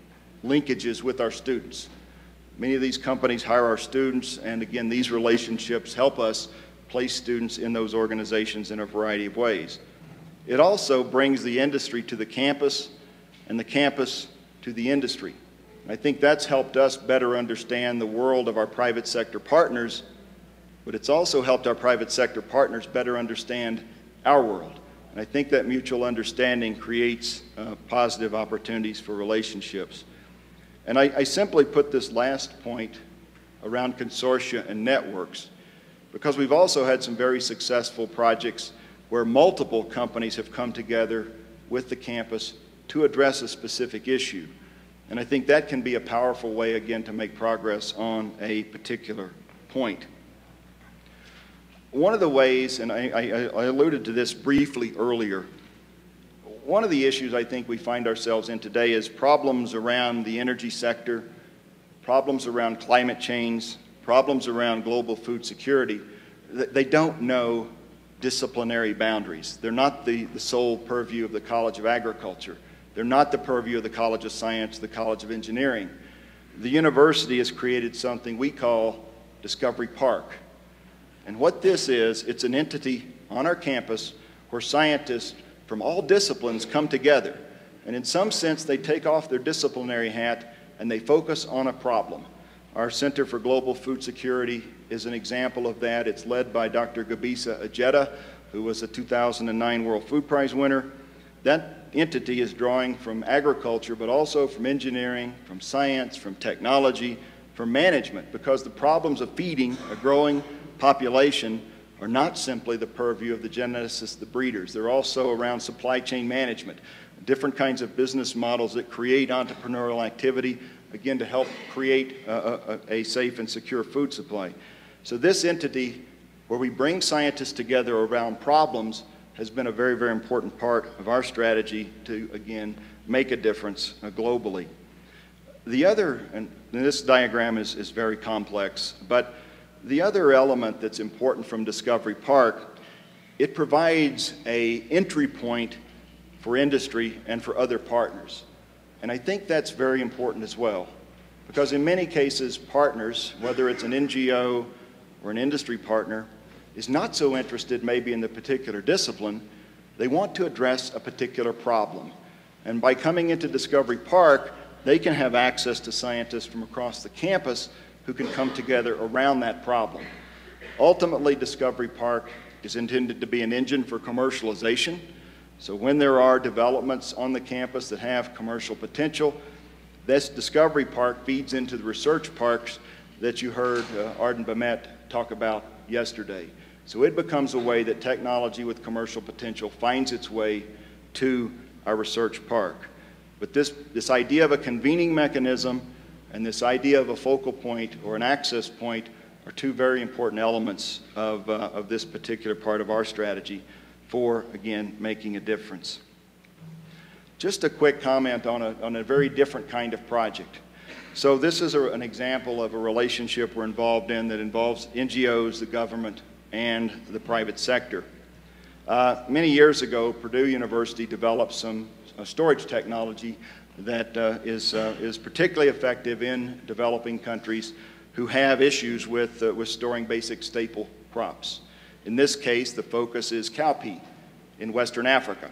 linkages with our students. Many of these companies hire our students, and again, these relationships help us place students in those organizations in a variety of ways. It also brings the industry to the campus and the campus to the industry. I think that's helped us better understand the world of our private sector partners, but it's also helped our private sector partners better understand our world. And I think that mutual understanding creates positive opportunities for relationships. And I simply put this last point around consortia and networks because we've also had some very successful projects where multiple companies have come together with the campus to address a specific issue. And I think that can be a powerful way, again, to make progress on a particular point. One of the ways, and I alluded to this briefly earlier, one of the issues I think we find ourselves in today is problems around the energy sector, problems around climate change, problems around global food security. They don't know disciplinary boundaries. They're not the sole purview of the College of Agriculture. They're not the purview of the College of Science, the College of Engineering. The university has created something we call Discovery Park. And what this is, it's an entity on our campus where scientists from all disciplines come together. And in some sense, they take off their disciplinary hat and they focus on a problem. Our Center for Global Food Security is an example of that. It's led by Dr. Gebisa Ejeta, who was a 2009 World Food Prize winner. That entity is drawing from agriculture, but also from engineering, from science, from technology, from management, because the problems of feeding a growing population are not simply the purview of the geneticists, the breeders. They're also around supply chain management, different kinds of business models that create entrepreneurial activity, again, to help create a safe and secure food supply. So this entity, where we bring scientists together around problems, has been a very, very important part of our strategy to, again, make a difference globally. The other, and this diagram is very complex, but the other element that's important from Discovery Park, it provides an entry point for industry and for other partners. And I think that's very important as well, because in many cases, partners, whether it's an NGO or an industry partner, is not so interested maybe in the particular discipline. They want to address a particular problem. And by coming into Discovery Park, they can have access to scientists from across the campus who can come together around that problem. Ultimately, Discovery Park is intended to be an engine for commercialization. So when there are developments on the campus that have commercial potential, this Discovery Park feeds into the research parks that you heard Arden Bamet talk about yesterday. So it becomes a way that technology with commercial potential finds its way to our research park. But this idea of a convening mechanism and this idea of a focal point or an access point are two very important elements of this particular part of our strategy for, again, making a difference. Just a quick comment on a very different kind of project. So this is an example of a relationship we're involved in that involves NGOs, the government, and the private sector. Many years ago, Purdue University developed some storage technology that is particularly effective in developing countries who have issues with storing basic staple crops. In this case, the focus is cowpea in Western Africa.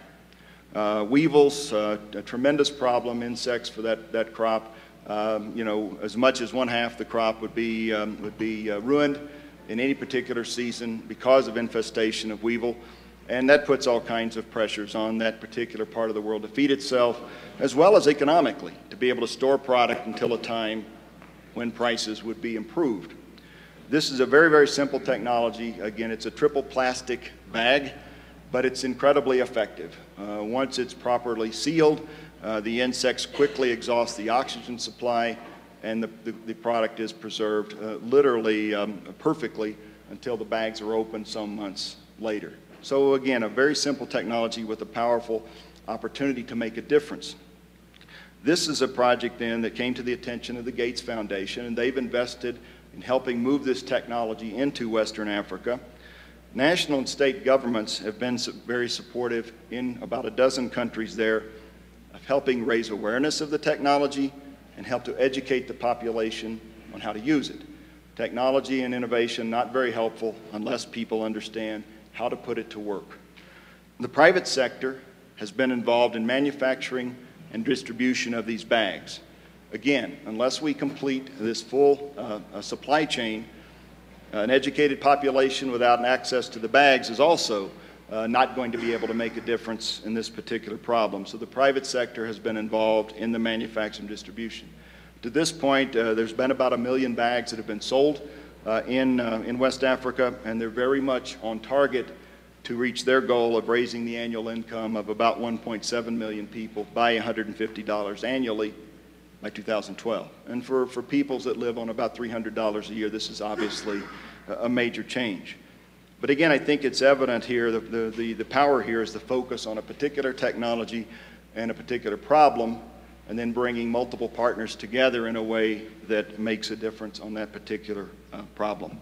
Weevils, a tremendous problem, insects for that crop. You know, as much as one half the crop would be ruined in any particular season because of infestation of weevil. And that puts all kinds of pressures on that particular part of the world to feed itself, as well as economically, to be able to store product until a time when prices would be improved. This is a very, very simple technology. Again, it's a triple plastic bag, but it's incredibly effective. Once it's properly sealed, the insects quickly exhaust the oxygen supply, and the product is preserved literally perfectly until the bags are opened some months later. So again, a very simple technology with a powerful opportunity to make a difference. This is a project then that came to the attention of the Gates Foundation, and they've invested in helping move this technology into Western Africa. National and state governments have been very supportive in about a dozen countries there of helping raise awareness of the technology and help to educate the population on how to use it. Technology and innovation not very helpful unless people understand how to put it to work. The private sector has been involved in manufacturing and distribution of these bags. Again, unless we complete this full supply chain, an educated population without access to the bags is also not going to be able to make a difference in this particular problem. So the private sector has been involved in the manufacturing and distribution. To this point, there's been about 1 million bags that have been sold in West Africa, and they're very much on target to reach their goal of raising the annual income of about 1.7 million people by $150 annually by 2012. And for peoples that live on about $300 a year, this is obviously a major change. But again, I think it's evident here, the power here is the focus on a particular technology and a particular problem, and then bringing multiple partners together in a way that makes a difference on that particular problem.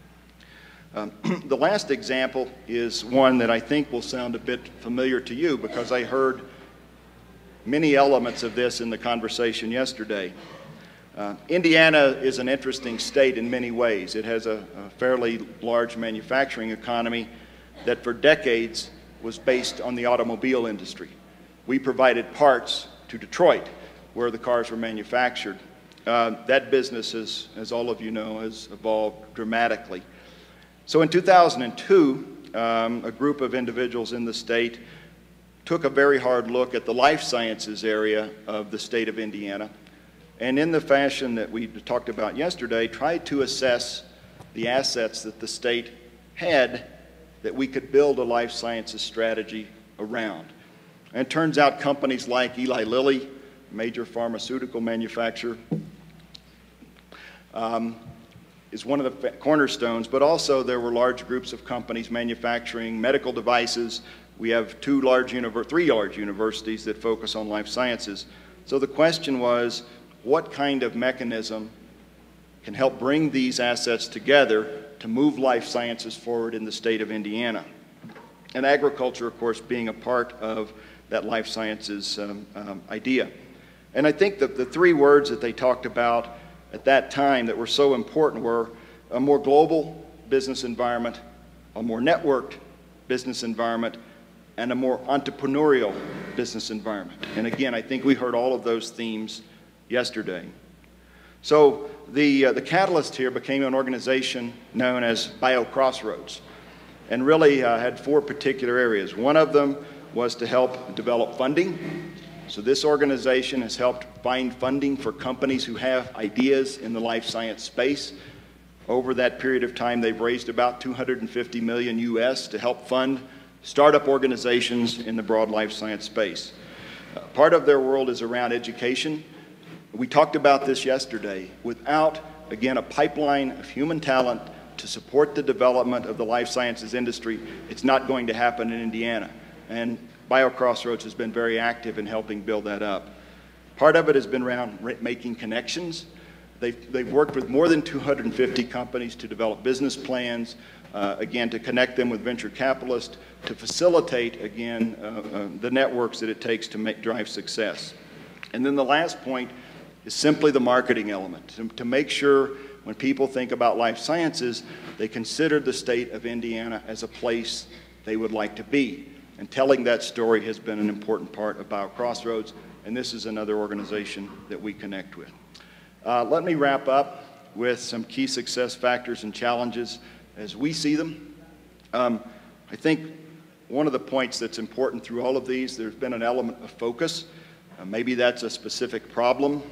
The last example is one that I think will sound a bit familiar to you because I heard many elements of this in the conversation yesterday. Indiana is an interesting state in many ways. It has a fairly large manufacturing economy that for decades was based on the automobile industry. We provided parts to Detroit where the cars were manufactured. That business, as all of you know, has evolved dramatically. So in 2002, a group of individuals in the state took a very hard look at the life sciences area of the state of Indiana, and in the fashion that we talked about yesterday, tried to assess the assets that the state had that we could build a life sciences strategy around. And it turns out companies like Eli Lilly, a major pharmaceutical manufacturer, is one of the cornerstones, but also there were large groups of companies manufacturing medical devices. We have three large universities that focus on life sciences. So the question was, what kind of mechanism can help bring these assets together to move life sciences forward in the state of Indiana? And agriculture, of course, being a part of that life sciences idea. And I think that the three words that they talked about at that time that were so important were a more global business environment, a more networked business environment, and a more entrepreneurial business environment. And again, I think we heard all of those themes yesterday. So the catalyst here became an organization known as BioCrossroads, and really had 4 particular areas. One of them was to help develop funding. So this organization has helped find funding for companies who have ideas in the life science space. Over that period of time, they've raised about $250 million US to help fund startup organizations in the broad life science space. Part of their world is around education. We talked about this yesterday. Without, again, a pipeline of human talent to support the development of the life sciences industry, it's not going to happen in Indiana. And BioCrossroads has been very active in helping build that up. Part of it has been around making connections. They've worked with more than 250 companies to develop business plans, again, to connect them with venture capitalists, to facilitate, again, the networks that it takes to drive success. And then the last point is simply the marketing element, to make sure when people think about life sciences, they consider the state of Indiana as a place they would like to be. And telling that story has been an important part of BioCrossroads, and this is another organization that we connect with. Let me wrap up with some key success factors and challenges as we see them. I think one of the points that's important through all of these, there's been an element of focus. Maybe that's a specific problem,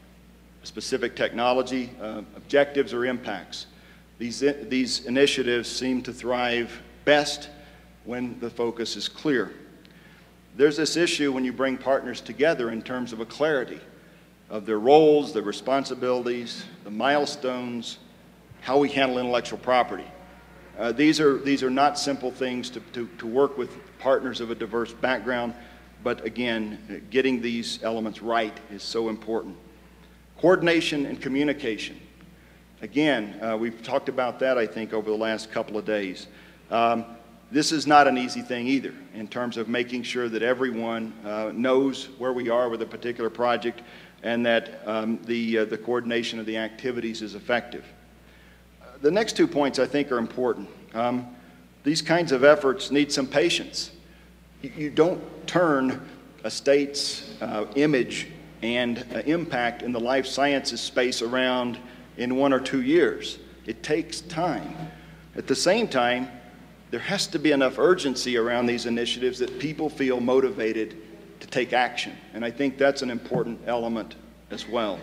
a specific technology, objectives or impacts. These initiatives seem to thrive best when the focus is clear. There's this issue when you bring partners together in terms of a clarity of their roles, their responsibilities, the milestones, how we handle intellectual property. These are not simple things to work with partners of a diverse background, but again, getting these elements right is so important. Coordination and communication. Again, we've talked about that, I think, over the last couple of days. This is not an easy thing either in terms of making sure that everyone knows where we are with a particular project and that the coordination of the activities is effective. The next 2 points I think are important. These kinds of efforts need some patience. You don't turn a state's image and impact in the life sciences space around in 1 or 2 years. It takes time. At the same time, there has to be enough urgency around these initiatives that people feel motivated to take action. And I think that's an important element as well.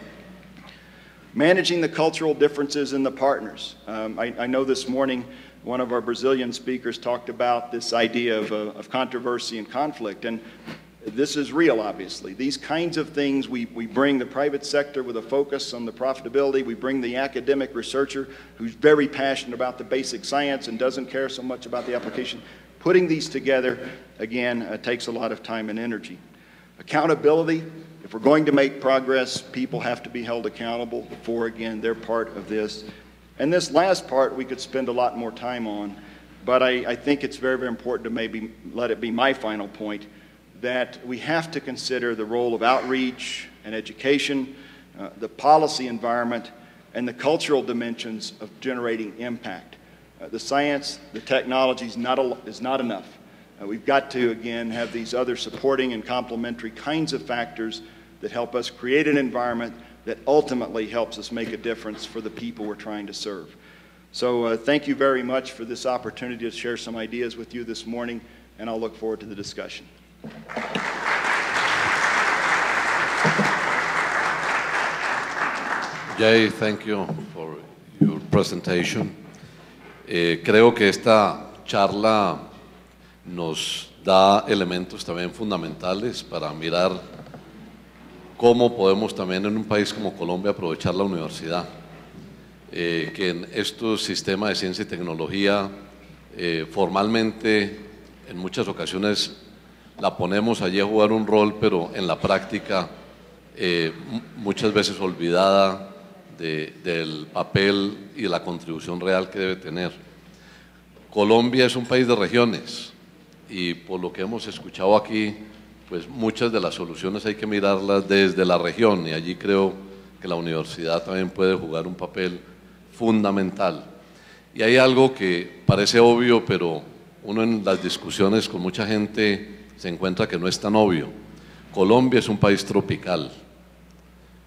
Managing the cultural differences in the partners. I know this morning one of our Brazilian speakers talked about this idea of controversy and conflict, and this is real, obviously. These kinds of things, we bring the private sector with a focus on the profitability. We bring the academic researcher who's very passionate about the basic science and doesn't care so much about the application. Putting these together, again, takes a lot of time and energy. Accountability. If we're going to make progress, people have to be held accountable for, again, their part of this. And this last part we could spend a lot more time on, but I think it's very, very important to maybe let it be my final point, that we have to consider the role of outreach and education, the policy environment, and the cultural dimensions of generating impact. The science, the technology is not enough. We've got to, again, have these other supporting and complementary kinds of factors that help us create an environment that ultimately helps us make a difference for the people we're trying to serve. So thank you very much for this opportunity to share some ideas with you this morning, and I'll look forward to the discussion. Jay, thank you for your presentation. Creo que esta charla nos da elementos también fundamentales para mirar cómo podemos también en un país como Colombia aprovechar la universidad, que en estos sistemas de ciencia y tecnología formalmente en muchas ocasiones la ponemos allí a jugar un rol, pero en la práctica muchas veces olvidada del papel y de la contribución real que debe tener. Colombia es un país de regiones y por lo que hemos escuchado aquí, pues muchas de las soluciones hay que mirarlas desde la región y allí creo que la universidad también puede jugar un papel fundamental. Y hay algo que parece obvio, pero uno en las discusiones con mucha gente se encuentra que no es tan obvio. Colombia es un país tropical.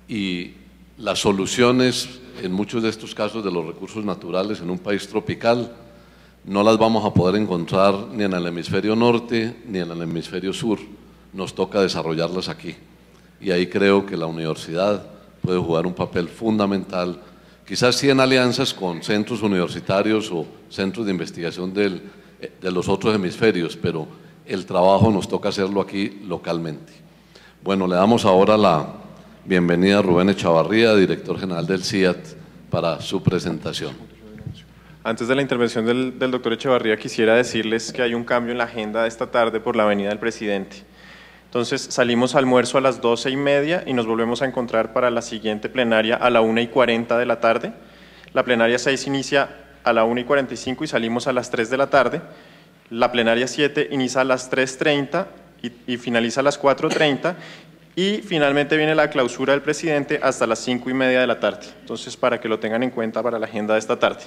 y las soluciones en muchos de estos casos de los recursos naturales en un país tropical no las vamos a poder encontrar ni en el hemisferio norte ni en el hemisferio sur. Nos toca desarrollarlas aquí. Y ahí creo que la universidad puede jugar un papel fundamental, quizás sí en alianzas con centros universitarios o centros de investigación de los otros hemisferios, pero el trabajo nos toca hacerlo aquí localmente. Bueno, le damos ahora la bienvenida a Rubén Echavarría, director general del CIAT, para su presentación. Antes de la intervención del doctor Echavarría, quisiera decirles que hay un cambio en la agenda de esta tarde por la venida del presidente. Entonces, salimos a almuerzo a las 12:30 y nos volvemos a encontrar para la siguiente plenaria a la 1:40 de la tarde. La plenaria 6 inicia a la 1:45 y salimos a las 3 de la tarde. La plenaria 7 inicia a las 3:30 y finaliza a las 4:30. Y finalmente viene la clausura del presidente hasta las 5:30 de la tarde. Entonces, para que lo tengan en cuenta para la agenda de esta tarde.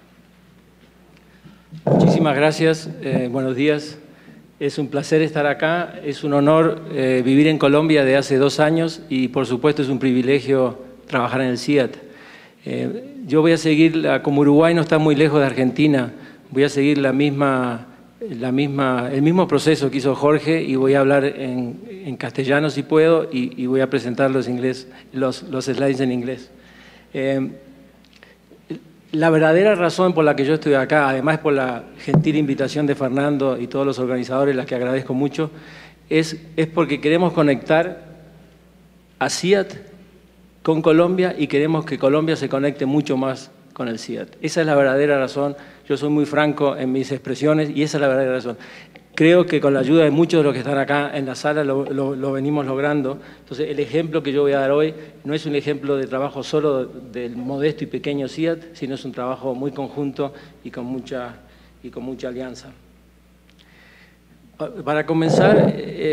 Muchísimas gracias, buenos días. Es un placer estar acá, es un honor vivir en Colombia de hace 2 años y por supuesto es un privilegio trabajar en el CIAT. Yo voy a seguir, como Uruguay no está muy lejos de Argentina, voy a seguir el mismo proceso que hizo Jorge y voy a hablar en castellano si puedo y voy a presentar los slides en inglés. La verdadera razón por la que yo estoy acá, además por la gentil invitación de Fernando y todos los organizadores, las que agradezco mucho, es porque queremos conectar a CIAT con Colombia y queremos que Colombia se conecte mucho más con el CIAT. Esa es la verdadera razón. Yo soy muy franco en mis expresiones y esa es la verdadera razón. Creo que con la ayuda de muchos de los que están acá en la sala lo venimos logrando. Entonces, el ejemplo que yo voy a dar hoy no es un ejemplo de trabajo solo del modesto y pequeño CIAT, sino es un trabajo muy conjunto y con mucha alianza. Para comenzar,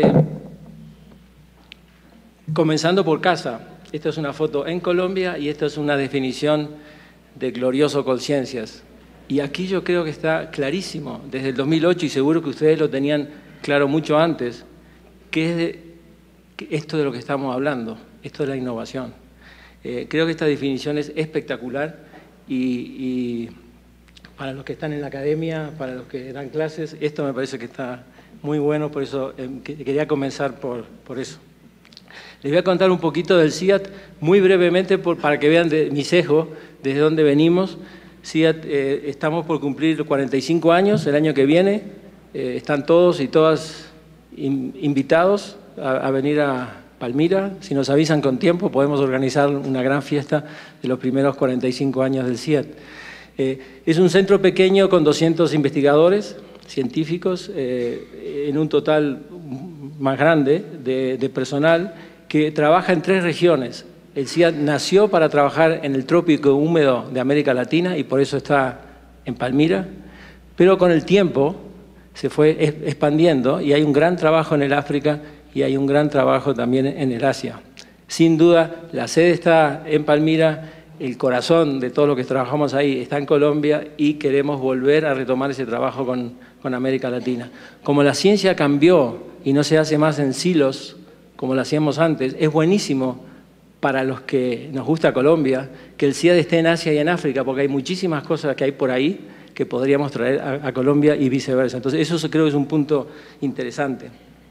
comenzando por casa. Esta es una foto en Colombia y esta es una definición de glorioso Colciencias. Y aquí yo creo que está clarísimo, desde el 2008, y seguro que ustedes lo tenían claro mucho antes, que es esto de lo que estamos hablando, esto de la innovación. Creo que esta definición es espectacular y para los que están en la academia, para los que dan clases, esto me parece que está muy bueno, por eso quería comenzar por eso. Les voy a contar un poquito del CIAT, muy brevemente, para que vean mi sesgo, desde dónde venimos. CIAT, estamos por cumplir 45 años el año que viene, están todos y todas invitados a venir a Palmira. Si nos avisan con tiempo podemos organizar una gran fiesta de los primeros 45 años del CIAT. Es un centro pequeño con 200 investigadores científicos, en un total más grande de personal que trabaja en 3 regiones. El CIAT nació para trabajar en el trópico húmedo de América Latina y por eso está en Palmira, pero con el tiempo se fue expandiendo y hay un gran trabajo en el África y hay un gran trabajo también en el Asia. Sin duda, la sede está en Palmira, el corazón de todo lo que trabajamos ahí está en Colombia y queremos volver a retomar ese trabajo con América Latina. Como la ciencia cambió y no se hace más en silos como lo hacíamos antes, es buenísimo para los que nos gusta Colombia, que el CIAT esté en Asia y en África, porque hay muchísimas cosas que hay por ahí que podríamos traer a Colombia y viceversa. Entonces, eso creo que es un punto interesante.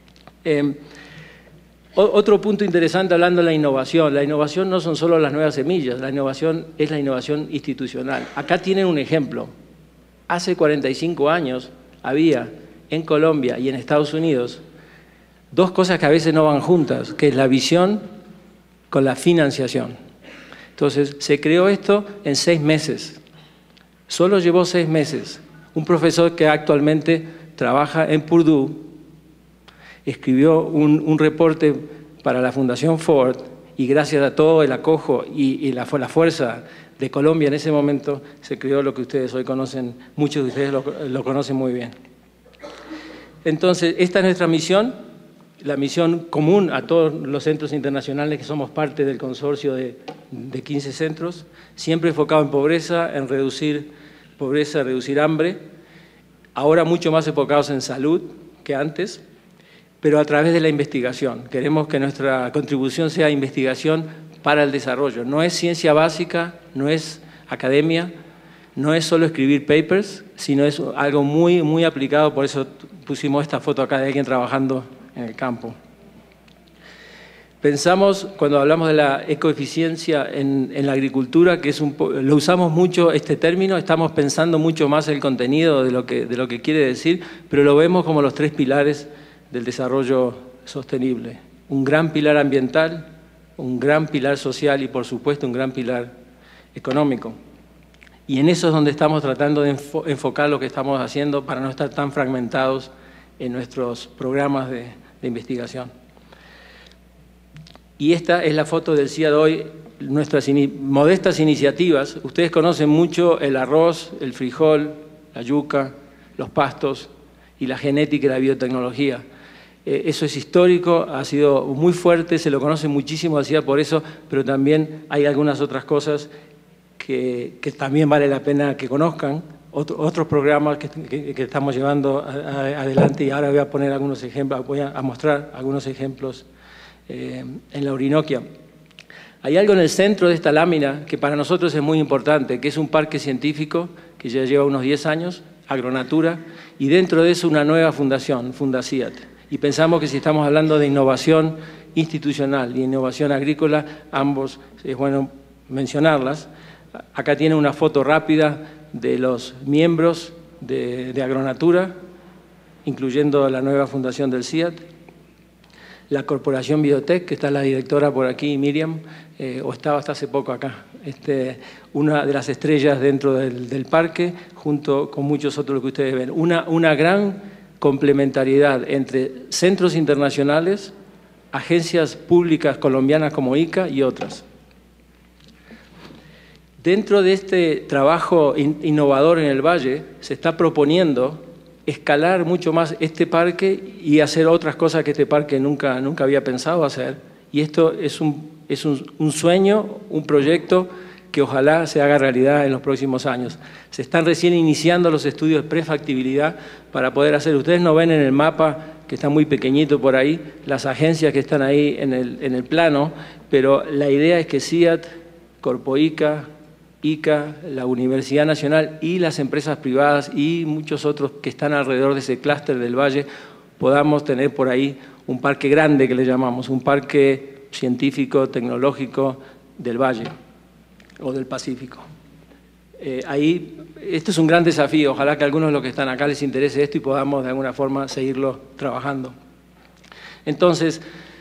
Otro punto interesante hablando de la innovación no son solo las nuevas semillas, la innovación es la innovación institucional. Acá tienen un ejemplo. Hace 45 años había en Colombia y en Estados Unidos 2 cosas que a veces no van juntas, que es la visión con la financiación. Entonces, se creó esto en 6 meses. Solo llevó 6 meses. Un profesor que actualmente trabaja en Purdue escribió un reporte para la Fundación Ford y gracias a todo el acojo y la fuerza de Colombia en ese momento se creó lo que ustedes hoy conocen, muchos de ustedes lo conocen muy bien. Entonces, esta es nuestra misión. La misión común a todos los centros internacionales que somos parte del consorcio de 15 centros, siempre enfocado en pobreza, en reducir pobreza, reducir hambre, ahora mucho más enfocados en salud que antes, pero a través de la investigación. Queremos que nuestra contribución sea investigación para el desarrollo. No es ciencia básica, no es academia, no es solo escribir papers, sino es algo muy, muy aplicado. Por eso pusimos esta foto acá de alguien trabajando en el campo. Pensamos, cuando hablamos de la ecoeficiencia en la agricultura, que lo usamos mucho este término, estamos pensando mucho más el contenido de lo que quiere decir, pero lo vemos como los 3 pilares del desarrollo sostenible. Un gran pilar ambiental, un gran pilar social y, por supuesto, un gran pilar económico. Y en eso es donde estamos tratando de enfocar lo que estamos haciendo para no estar tan fragmentados en nuestros programas de investigación. Y esta es la foto del CIA de hoy, nuestras modestas iniciativas. Ustedes conocen mucho el arroz, el frijol, la yuca, los pastos y la genética y la biotecnología. Eso es histórico, ha sido muy fuerte, se lo conoce muchísimo al CIA por eso, pero también hay algunas otras cosas que también vale la pena que conozcan, otros programas que estamos llevando adelante, y ahora voy a poner algunos ejemplos, voy a mostrar algunos ejemplos en la Orinoquia. Hay algo en el centro de esta lámina que para nosotros es muy importante, que es un parque científico que ya lleva unos 10 años, Agronatura, y dentro de eso una nueva fundación, Fundaciat. Y pensamos que si estamos hablando de innovación institucional y innovación agrícola, ambos es bueno mencionarlas. Acá tiene una foto rápida de los miembros de Agronatura, incluyendo la nueva fundación del CIAT, la Corporación Biotech, que está la directora por aquí, Miriam, o estaba hasta hace poco acá, una de las estrellas dentro del parque, junto con muchos otros que ustedes ven. Una gran complementariedad entre centros internacionales, agencias públicas colombianas como ICA y otras. Dentro de este trabajo innovador en el Valle, se está proponiendo escalar mucho más este parque y hacer otras cosas que este parque nunca había pensado hacer. Y esto es un sueño, un proyecto que ojalá se haga realidad en los próximos años. Se están recién iniciando los estudios de prefactibilidad para poder hacer. Ustedes no ven en el mapa, que está muy pequeñito por ahí, las agencias que están ahí en el plano, pero la idea es que CIAT, Corpoica, ICA, la Universidad Nacional y las empresas privadas y muchos otros que están alrededor de ese clúster del Valle podamos tener por ahí un parque grande que le llamamos, un parque científico, tecnológico del Valle o del Pacífico. Esto es un gran desafío, ojalá que a algunos de los que están acá les interese esto y podamos de alguna forma seguirlo trabajando. Entonces,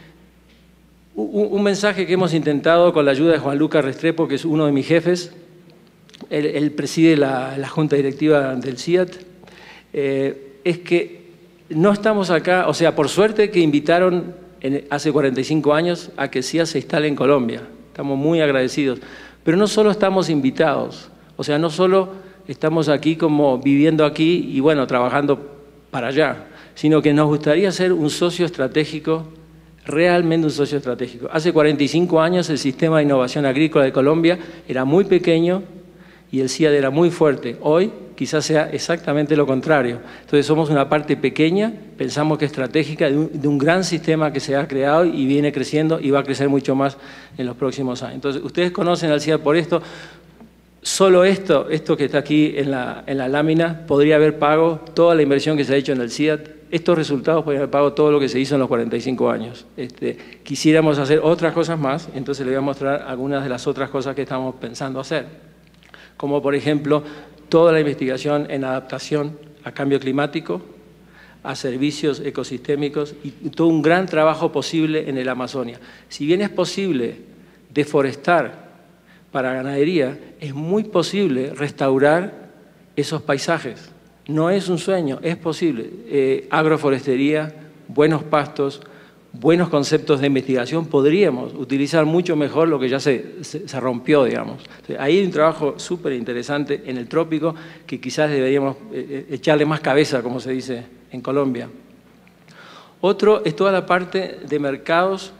un mensaje que hemos intentado con la ayuda de Juan Lucas Restrepo, que es uno de mis jefes. Él preside la junta directiva del CIAT, es que no estamos acá, o sea, por suerte que invitaron hace 45 años a que CIAT se instale en Colombia, estamos muy agradecidos, pero no solo estamos invitados, o sea, no solo estamos aquí como viviendo aquí y bueno, trabajando para allá, sino que nos gustaría ser un socio estratégico, realmente un socio estratégico. Hace 45 años el sistema de innovación agrícola de Colombia era muy pequeño y el CIAT era muy fuerte. Hoy quizás sea exactamente lo contrario. Entonces somos una parte pequeña, pensamos que estratégica, de un gran sistema que se ha creado y viene creciendo y va a crecer mucho más en los próximos años. Entonces ustedes conocen al CIAT por esto. Solo esto que está aquí en la lámina podría haber pago toda la inversión que se ha hecho en el CIAT. Estos resultados podrían haber pagado todo lo que se hizo en los 45 años. Quisiéramos hacer otras cosas más, entonces les voy a mostrar algunas de las otras cosas que estamos pensando hacer. Como por ejemplo, toda la investigación en adaptación a cambio climático, a servicios ecosistémicos y todo un gran trabajo posible en el Amazonia. Si bien es posible deforestar para ganadería, es muy posible restaurar esos paisajes. No es un sueño, es posible. Agroforestería, buenos pastos, buenos conceptos de investigación, podríamos utilizar mucho mejor lo que ya se rompió, digamos. Entonces, ahí hay un trabajo súper interesante en el trópico que quizás deberíamos echarle más cabeza, como se dice en Colombia. Otro es toda la parte de mercados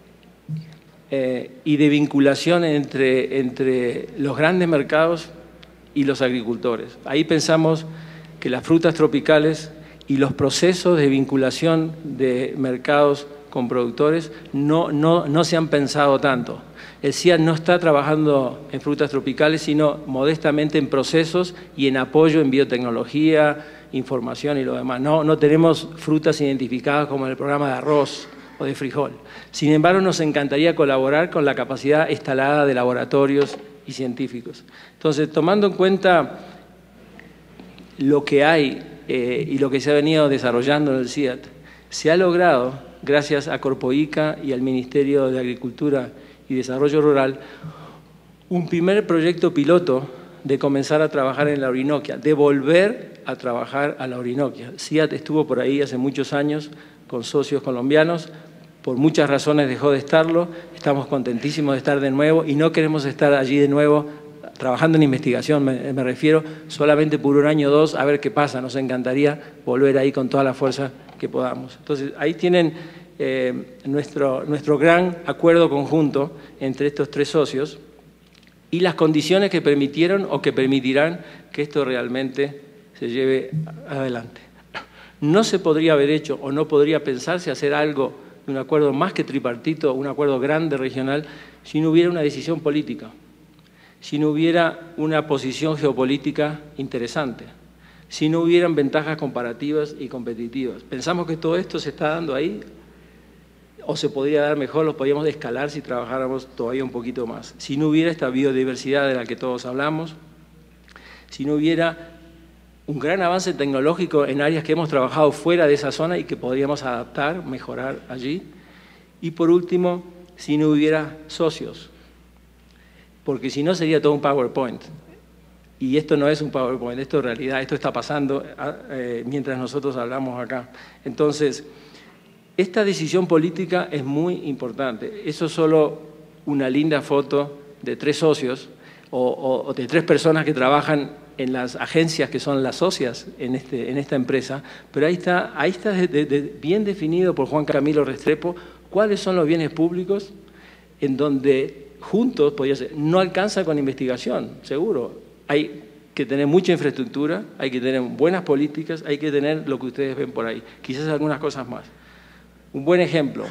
y de vinculación entre los grandes mercados y los agricultores. Ahí pensamos que las frutas tropicales y los procesos de vinculación de mercados con productores, no se han pensado tanto. El CIAT no está trabajando en frutas tropicales, sino modestamente en procesos y en apoyo en biotecnología, información y lo demás. No tenemos frutas identificadas como en el programa de arroz o de frijol. Sin embargo, nos encantaría colaborar con la capacidad instalada de laboratorios y científicos. Entonces, tomando en cuenta lo que hay y lo que se ha venido desarrollando en el CIAT, se ha logrado, gracias a Corpoica y al Ministerio de Agricultura y Desarrollo Rural, un primer proyecto piloto de comenzar a trabajar en la Orinoquia, de volver a trabajar a la Orinoquia. CIAT estuvo por ahí hace muchos años con socios colombianos, por muchas razones dejó de estarlo, estamos contentísimos de estar de nuevo y no queremos estar allí de nuevo trabajando en investigación, me refiero solamente por un año o dos, a ver qué pasa, nos encantaría volver ahí con toda la fuerza que podamos. Entonces, ahí tienen nuestro gran acuerdo conjunto entre estos tres socios y las condiciones que permitieron o que permitirán que esto realmente se lleve adelante. No se podría haber hecho o no podría pensarse hacer algo de un acuerdo más que tripartito, un acuerdo grande regional, si no hubiera una decisión política, si no hubiera una posición geopolítica interesante, si no hubieran ventajas comparativas y competitivas. Pensamos que todo esto se está dando ahí, o se podría dar mejor, lo podríamos escalar si trabajáramos todavía un poquito más. Si no hubiera esta biodiversidad de la que todos hablamos, si no hubiera un gran avance tecnológico en áreas que hemos trabajado fuera de esa zona y que podríamos adaptar, mejorar allí. Y por último, si no hubiera socios, porque si no sería todo un PowerPoint. Y esto no es un PowerPoint, esto es realidad, esto está pasando mientras nosotros hablamos acá. Entonces, esta decisión política es muy importante. Eso es solo una linda foto de tres socios o de tres personas que trabajan en las agencias que son las socias en esta empresa, pero ahí está bien definido por Juan Camilo Restrepo cuáles son los bienes públicos en donde juntos, podría ser, no alcanza con investigación, seguro. Hay que tener mucha infraestructura, hay que tener buenas políticas, hay que tener lo que ustedes ven por ahí, quizás algunas cosas más. Un buen ejemplo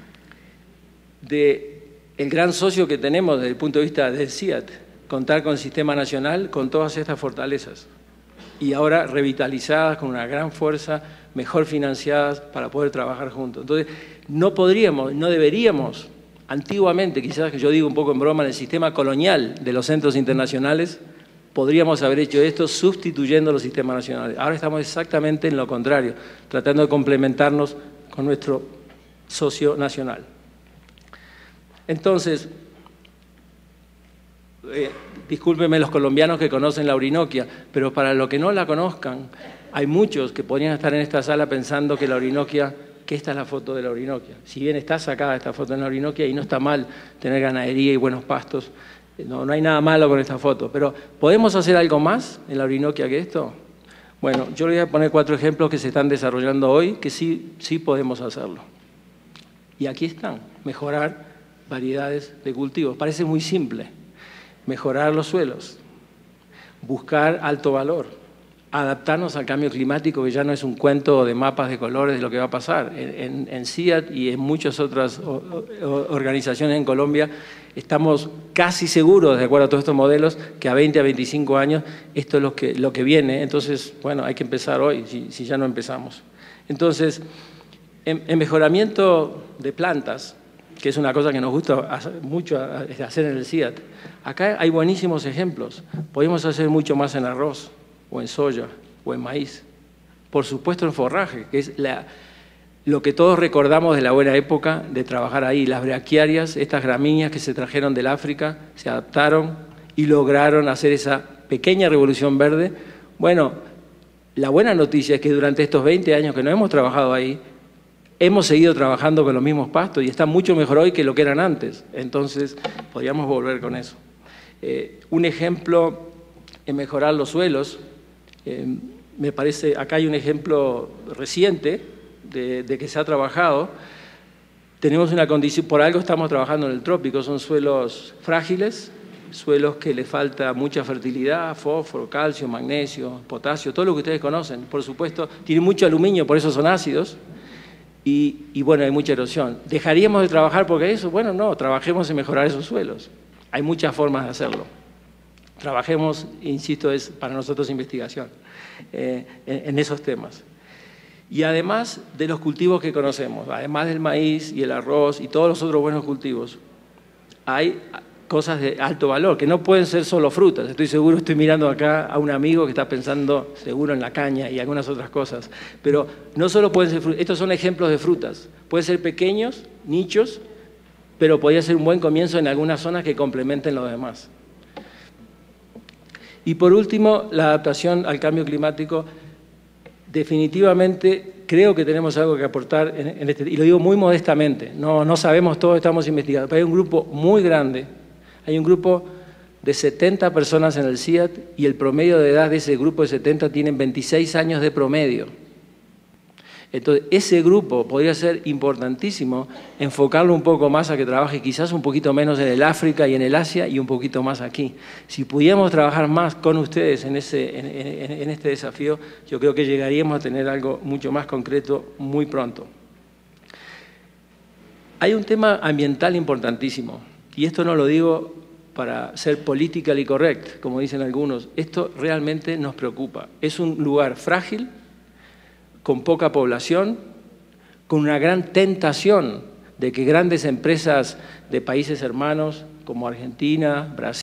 del gran socio que tenemos desde el punto de vista del CIAT, contar con el sistema nacional con todas estas fortalezas y ahora revitalizadas con una gran fuerza, mejor financiadas para poder trabajar juntos. Entonces, no podríamos, no deberíamos, antiguamente, quizás que yo digo un poco en broma, en el sistema colonial de los centros internacionales, podríamos haber hecho esto sustituyendo los sistemas nacionales. Ahora estamos exactamente en lo contrario, tratando de complementarnos con nuestro socio nacional. Entonces, discúlpenme los colombianos que conocen la Orinoquia, pero para los que no la conozcan, hay muchos que podrían estar en esta sala pensando que la Orinoquia, que esta es la foto de la Orinoquia. Si bien está sacada esta foto en la Orinoquia y no está mal tener ganadería y buenos pastos, no hay nada malo con esta foto, pero ¿podemos hacer algo más en la Orinoquia que esto? Bueno, yo les voy a poner 4 ejemplos que se están desarrollando hoy que sí podemos hacerlo. Y aquí están, mejorar variedades de cultivos. Parece muy simple. Mejorar los suelos, buscar alto valor, adaptarnos al cambio climático, que ya no es un cuento de mapas de colores de lo que va a pasar. En CIAT y en muchas otras organizaciones en Colombia estamos casi seguros, de acuerdo a todos estos modelos, que a 20 a 25 años esto es lo que viene. Entonces, bueno, hay que empezar hoy, si ya no empezamos. Entonces, en mejoramiento de plantas, que es una cosa que nos gusta mucho hacer en el CIAT, acá hay buenísimos ejemplos. Podemos hacer mucho más en arroz, o en soya, o en maíz. Por supuesto en forraje, que es lo que todos recordamos de la buena época de trabajar ahí. Las braquiarias, estas gramíneas que se trajeron del África, se adaptaron y lograron hacer esa pequeña revolución verde. Bueno, la buena noticia es que durante estos 20 años que no hemos trabajado ahí, hemos seguido trabajando con los mismos pastos y está mucho mejor hoy que lo que eran antes. Entonces, podríamos volver con eso. Un ejemplo en mejorar los suelos, me parece, acá hay un ejemplo reciente de que se ha trabajado. Tenemos una condición, por algo estamos trabajando en el trópico, son suelos frágiles, suelos que le falta mucha fertilidad, fósforo, calcio, magnesio, potasio, todo lo que ustedes conocen. Por supuesto, tienen mucho aluminio, por eso son ácidos. y bueno, hay mucha erosión. ¿Dejaríamos de trabajar porque eso? Bueno, no, trabajemos en mejorar esos suelos. Hay muchas formas de hacerlo. Trabajemos, insisto, es para nosotros investigación en esos temas. Y además de los cultivos que conocemos, además del maíz y el arroz y todos los otros buenos cultivos, hay cosas de alto valor, que no pueden ser solo frutas. Estoy seguro, estoy mirando acá a un amigo que está pensando seguro en la caña y algunas otras cosas. Pero no solo pueden ser frutas, estos son ejemplos de frutas. Pueden ser pequeños, nichos, pero podría ser un buen comienzo en algunas zonas que complementen los demás. Y por último, la adaptación al cambio climático. Definitivamente creo que tenemos algo que aportar en este, y lo digo muy modestamente, no sabemos todo, estamos investigando, pero hay un grupo muy grande, hay un grupo de 70 personas en el CIAT y el promedio de edad de ese grupo de 70 tienen 26 años de promedio. Entonces, ese grupo podría ser importantísimo enfocarlo un poco más a que trabaje quizás un poquito menos en el África y en el Asia y un poquito más aquí. Si pudiéramos trabajar más con ustedes en este desafío, yo creo que llegaríamos a tener algo mucho más concreto muy pronto. Hay un tema ambiental importantísimo, y esto no lo digo para ser politically correct, como dicen algunos. Esto realmente nos preocupa. Es un lugar frágil, con poca población, con una gran tentación de que grandes empresas de países hermanos como Argentina, Brasil,